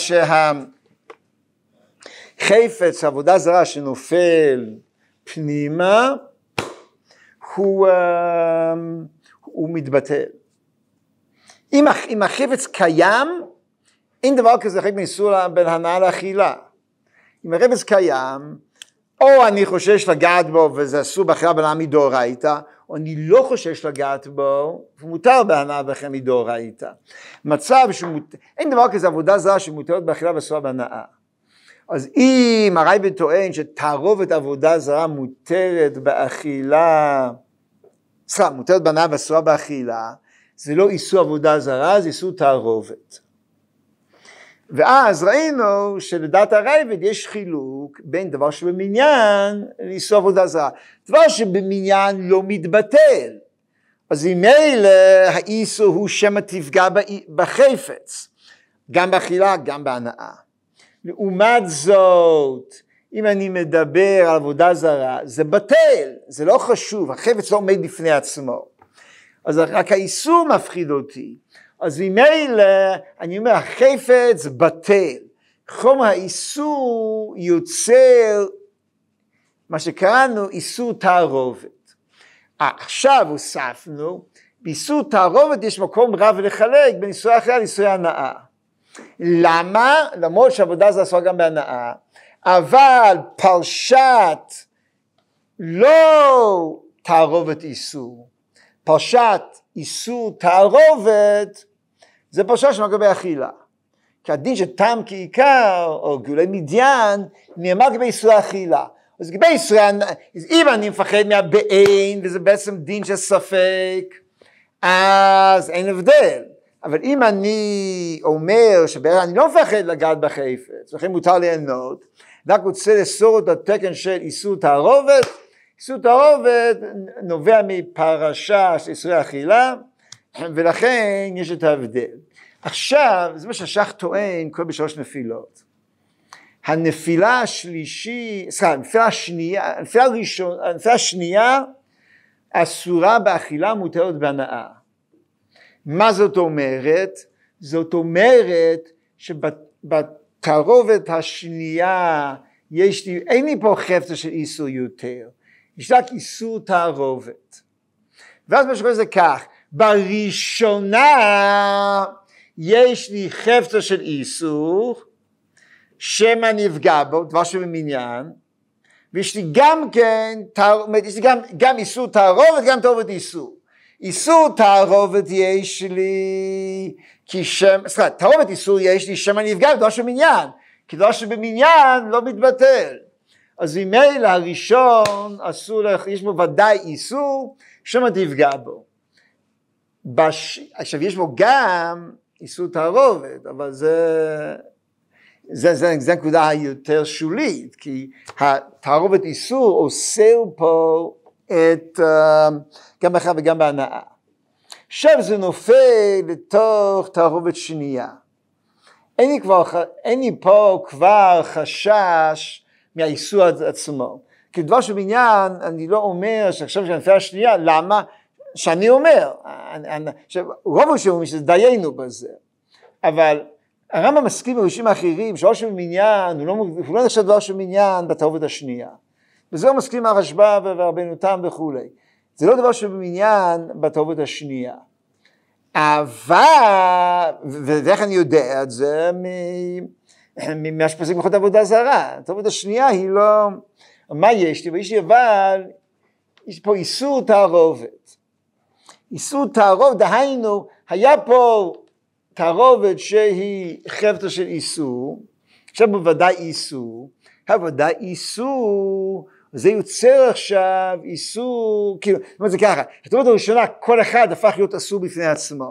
שהחפץ, עבודה זרה שנופל פנימה, הוא, הוא מתבטל. אם, אם החפץ קיים, אין דבר כזה חלק מאיסור בין הנאה לאכילה. אם החפץ קיים, או אני חושש לגעת בו וזה אסור באכילה בהנאה מדאורייתא, או אני לא חושש לגעת בו, ומותר בהנאה ואכילה מדאורייתא. מצב שמות... אין דבר כזה עבודה זרה שמותרת באכילה ואסורה בהנאה. אז אם הרייבד טוען שתערובת עבודה זרה מותרת באכילה, סליחה, מותרת בהנאה ואסורה באכילה, זה לא איסור עבודה זרה, זה איסור תערובת. ואז ראינו שלדעת הרייבד יש חילוק בין דבר שבמניין לאיסור עבודה זרה. דבר שבמניין לא מתבטל. אז אם אלה האיסור הוא שמא תפגע בחפץ, גם באכילה, גם בהנאה. לעומת זאת, אם אני מדבר על עבודה זרה, זה בטל, זה לא חשוב, החפץ לא עומד בפני עצמו. אז רק האיסור מפחיד אותי. אז ממילא, אני אומר, החפץ בטל. חומר האיסור יוצר, מה שקראנו, איסור תערובת. עכשיו הוספנו, באיסור תערובת יש מקום רב לחלק בין איסור האכילה לאיסור ההנאה. למה? למרות שעבודה זה אסורה גם בהנאה. אבל פרשת לא תערובת איסור. פרשת איסור תערובת, זה פרשה שמגע באכילה. כי הדין שטעם כעיקר, או גאולי מדיין, נאמר לגבי איסור האכילה. אז לגבי איסור, אם אני מפחד מהבעין, וזה בעצם דין של ספק, אז אין הבדל. אבל אם אני אומר שבעצם אני לא מפחד לגעת בחפץ, לכן מותר ליהנות, רק רוצה לסור את התקן של איסור תערובת, איסור תערובת נובע מפרשה של איסורי האכילה, ולכן יש את ההבדל. עכשיו, זה מה שהשח טוען, כל בשלוש נפילות. הנפילה השלישי, סליחה, הנפילה השנייה, הנפילה הראשון, הנפילה השנייה, אסורה באכילה מותרת בהנאה. מה זאת אומרת? זאת אומרת שבתערובת השנייה, יש לי, אין לי פה חפץ של איסור יותר. יש רק איסור תערובת. ואז מה שקורה זה כך, בראשונה יש לי חפץ של איסור, שמא נפגע בו, דבר שבמניין, ויש לי גם כן, יש לי גם, גם איסור תערובת, גם תערובת איסור. איסור תערובת יש לי, כי שם, סליחה, תערובת איסור יש לי, שמא נפגע בדבר שבמניין, כי דבר שבמניין לא מתבטל. אז ממילא הראשון אסור לך, יש בו ודאי איסור, שמא תפגע בו. בש... עכשיו יש בו גם איסור תערובת, אבל זה, זה, זה, זה נקודה היותר שולית, כי התערובת איסור אוסר פה את, גם בכלל וגם בהנאה. עכשיו זה נופל לתוך תערובת שנייה. אין לי, כבר, אין לי פה כבר חשש מהאיסור עצמו. כי דבר שבעניין, אני לא אומר שעכשיו שאני נפלה השנייה, למה? שאני אומר, רוב ראשונים שדיינו בזה, אבל הרמב"ם מסכים בראשים האחרים, שראש שבמניין, הוא לא, הוא לא נחשב דבר שבמניין בתערובת השנייה. וזה לא מסכים הרשב"א והרבנו תם וכולי. זה לא דבר שבמניין בתערובת השנייה. אבל, ואיך אני יודע את זה? ממה שפוסק בהלכות עבודה זרה. התערובת השנייה היא לא, מה יש לי? ויש לי אבל, יש פה איסור תערובת. איסור תערובת, דהיינו, היה פה תערובת שהיא חפצה של איסור, עכשיו בוודאי איסור, בוודאי איסור, זה יוצר עכשיו איסור, כאילו, זאת אומרת זה ככה, התערובת הראשונה, כל אחד הפך להיות אסור בפני עצמו.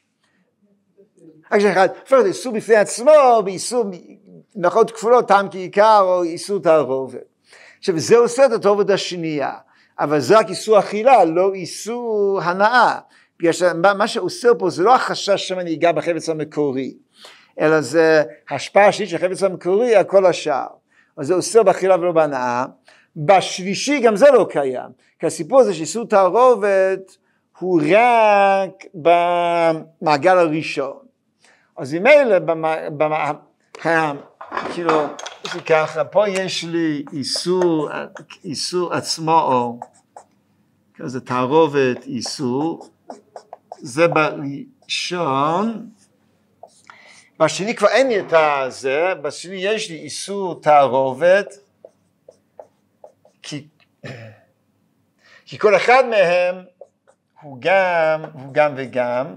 רק שאחד, הפך להיות איסור בפני עצמו, באיסור, במירכאות כפולות, טעם כעיקר, או איסור תערובת. עכשיו, זה עושה את התערובת השנייה, אבל זה רק איסור אכילה, לא איסור הנאה. בגלל שמה שעושה פה זה לא החשש שאני אגע בחפץ המקורי, אלא זה השפעה השלישית של החפץ המקורי על כל השאר. אז זה עושה באכילה ולא בהנאה. בשלישי גם זה לא קיים, כי הסיפור הזה שאיסור תערובת הוא רק במעגל הראשון. אז אם אלה, כאילו, יש לי ככה, פה יש לי איסור, איסור עצמו, או כזה תערובת איסור, זה בראשון, בשני כבר אין לי את זה, בשני יש לי איסור תערובת, כי, כי כל אחד מהם הוא גם, הוא גם וגם,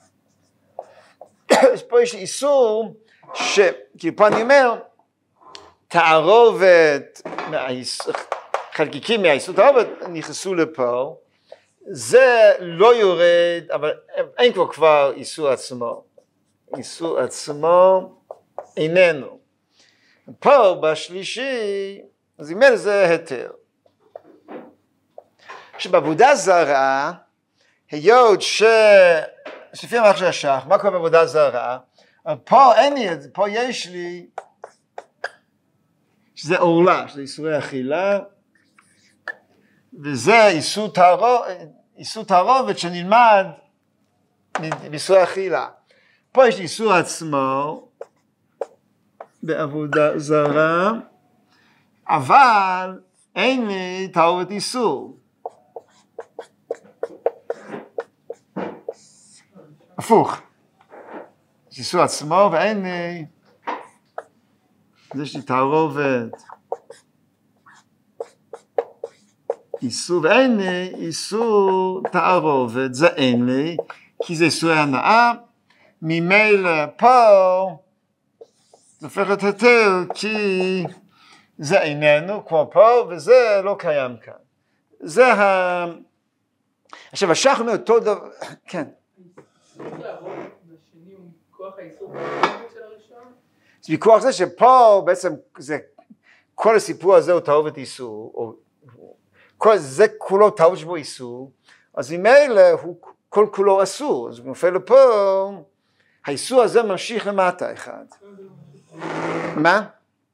אז פה יש לי איסור, ש, כי פה אני אומר, תערובת, חלקיקים מהאיסור תערובת נכנסו לפה, זה לא יורד, אבל אין כבר כבר איסור עצמו. איסור עצמו איננו. פה בשלישי, אז אם אין זה היתר. שבעבודה זרה, היות ש... לפי המערכת של השח, מה קורה בעבודה זרה? פה אין לי, פה יש לי, שזה עורלה, שזה איסורי אכילה, וזה איסור תערובת, איסור תערובת שנלמד באיסורי אכילה. פה יש איסור עצמו בעבודה זרה, אבל אין לי תערובת איסור. הפוך. יש איסור עצמו ואין לי, יש לי תערובת. איסור ואין לי, איסור תערובת, זה אין לי, כי זה איסורי הנאה, ממילא פה, זה הופך להיות היתר, כי זה איננו, כמו פה, וזה לא קיים כאן. זה ה... עכשיו, השח אומר אותו דבר, כן. צריך לעבוד בשני מכוח האיסור של הראשון? זה מכוח זה שפה בעצם זה, כל הסיפור הזה הוא תערובת איסור, או כל זה כולו תערובת שבו איסור, אז ממילא הוא כל כולו אסור, אז הוא נופל לפה, האיסור הזה ממשיך למטה אחד. מה?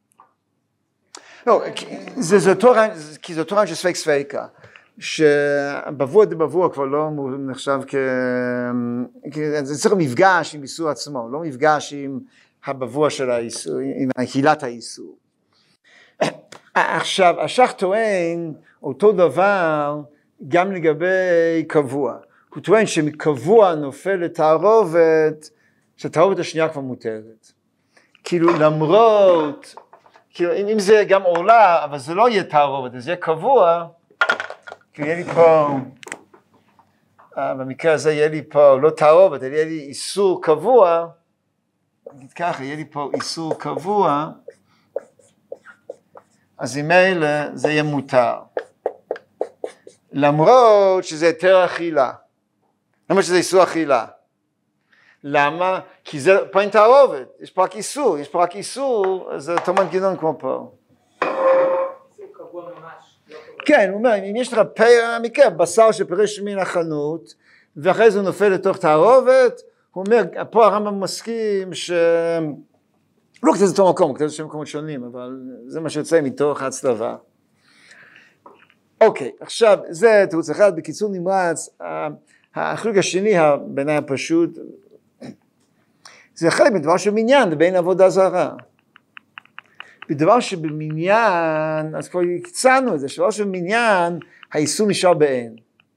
לא, זה אותו רעיון, כי זה אותו רעיון של ספק ספקה, שבבוע דבבוע כבר לא נחשב כ... זה צריך מפגש עם איסור עצמו, לא מפגש עם הבבוע של האיסור, עם הילת האיסור. עכשיו, השח טוען אותו דבר גם לגבי קבוע. הוא טוען שמקבוע נופל לתערובת, שהתערובת השנייה כבר מותרת. כאילו למרות, כאילו אם זה גם עולה, אבל זה לא יהיה תערובת, זה יהיה קבוע, כאילו יהיה לי פה, במקרה הזה יהיה לי פה לא תערובת, יהיה לי איסור קבוע, נגיד ככה, יהיה לי פה איסור קבוע, אז אם אלה זה יהיה מותר. למרות שזה יותר אכילה. למרות שזה איסור אכילה. למה? כי זה פה אין תערובת, יש פה רק איסור, יש פה רק איסור, זה אותו מנגנון כמו פה. איסור קבוע ממש. כן, הוא אומר, אם יש לך פרע, מקרה, בשר שפרש מן החנות, ואחרי זה הוא נופל לתוך תערובת, הוא אומר, פה הרמב"ם מסכים ש... לא כתב את אותו מקום, כתב את זה מקומות שונים, אבל זה מה שיוצא מתוך הצלבה. אוקיי, עכשיו, זה תירוץ אחד, בקיצור נמרץ, החלוק השני, בעיניי הפשוט, זה חלק מדבר של מניין בין עבודה זרה. בדבר שבמניין, אז כבר הקצנו את זה, שדבר שבמניין, האיסור נשאר באין.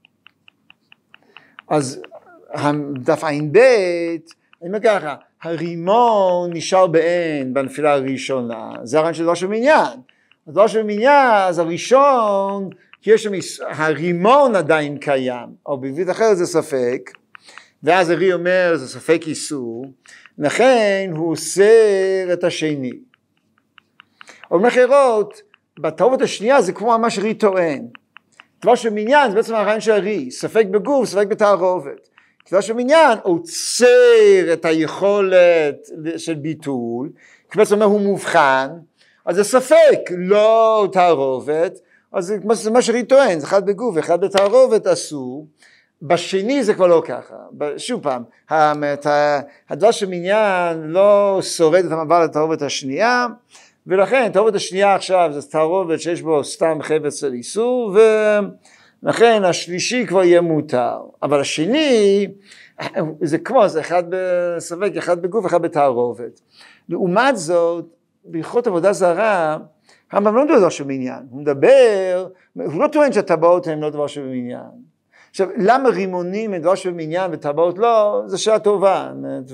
אז דף עין בית, אני אומר ככה, הרימון נשאר באין בנפילה הראשונה, זה הרעיון של דבר שבמניין. הדבר שבמניין, אז הראשון, כי יש שם, הרימון עדיין קיים, או בעברית אחרת זה ספק, ואז הרי אומר, זה ספק איסור, לכן הוא אוסר את השני. או במחרות, בתערובת השנייה זה כמו ממש רי טוען. דבר שבמניין זה בעצם הרעיון של הרי, ספק בגוף, ספק בתערובת. דבר שבמניין עוצר את היכולת של ביטול, כי בעצם אומר הוא מובחן, אז זה ספק, לא תערובת, אז זה מה שרי טוען, זה אחד בגוף, אחד בתערובת אסור, בשני זה כבר לא ככה, שוב פעם, הדבר שבמניין לא שורד את המעבר לתערובת השנייה, ולכן תערובת השנייה עכשיו זה תערובת שיש בו סתם חפץ של איסור, ולכן השלישי כבר יהיה מותר, אבל השני זה כמו, זה אחד בספק, אחד בגוף, אחד בתערובת. לעומת זאת, בהלכות עבודה זרה, הרמב"ם לא מדבר דבר שבמניין, הוא מדבר, הוא לא טוען שהטבעות הן לא דבר שבמניין. עכשיו, למה רימונים הם דבר שבמניין וטבעות לא? זו שאלה טובה,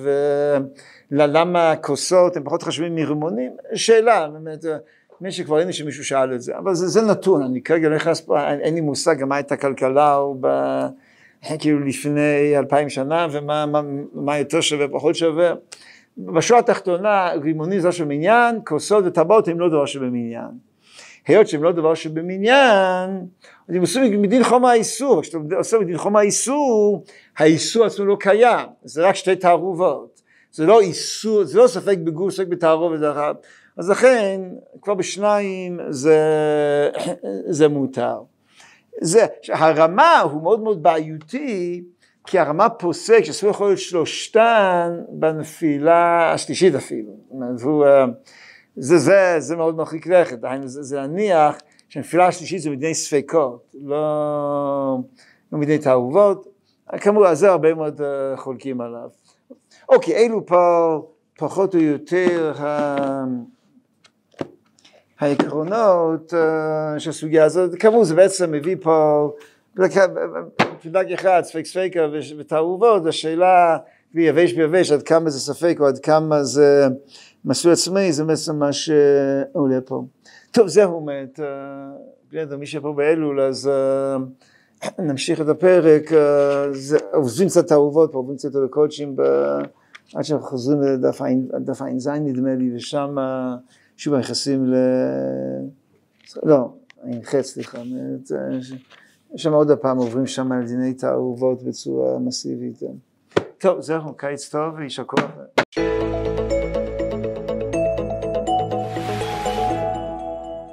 ולמה כוסות הם פחות חשובים מרימונים? שאלה, באמת, מי שכבר אין לי שמישהו שאל את זה, אבל זה, זה נתון, אני כרגע לא נכנס פה, אין לי מושג גם מה הייתה הכלכלה, או ב, כאילו לפני אלפיים שנה, ומה מה, מה יותר שווה, פחות שווה. בשורה התחתונה, רימונים זה דבר שבמניין, כוסות וטבעות הם לא דבר שבמניין. היות שהם לא דבר שבמניין, אז הם עושים מדין חומר האיסור, כשאתה עושה מדין חומר האיסור, האיסור עצמו לא קיים, זה רק שתי תערובות, זה לא איסור, זה לא ספק בגוף, ספק בתערובת, אז לכן כבר בשניים זה, זה מותר. זה, הרמה הוא מאוד מאוד בעייתי, כי הרמה פוסק שאסור יכול להיות שלושתן בנפילה השלישית אפילו, והוא... זה, זה, זה מאוד מרחיק לכת, זה, זה להניח שהנפילה השלישית זה מדיני ספקות, לא, לא מדיני תערובות, כמובן, זה הרבה מאוד uh, חולקים עליו. אוקיי, אלו פה פחות או יותר ה... העקרונות uh, של הסוגיה הזאת, כמובן זה בעצם מביא פה, פילג אחד, ספק ספקה ותערובות, השאלה ביבש ביבש עד כמה זה ספק או עד כמה זה מסלול עצמאי, זה בעצם מה שעולה פה. טוב, זהו באמת, מי שפה באלול, אז נמשיך את הפרק, עוזבים קצת תערובות, עוזבים קצת לקודשים, עד שאנחנו חוזרים לדף עין זין נדמה לי, ושם שוב נכנסים ל... לא, עין חץ, סליחה, שם עוד הפעם עוברים שם על דיני תערובות בצורה מסיבית. טוב, זהו, קיץ טוב, וישר כוח.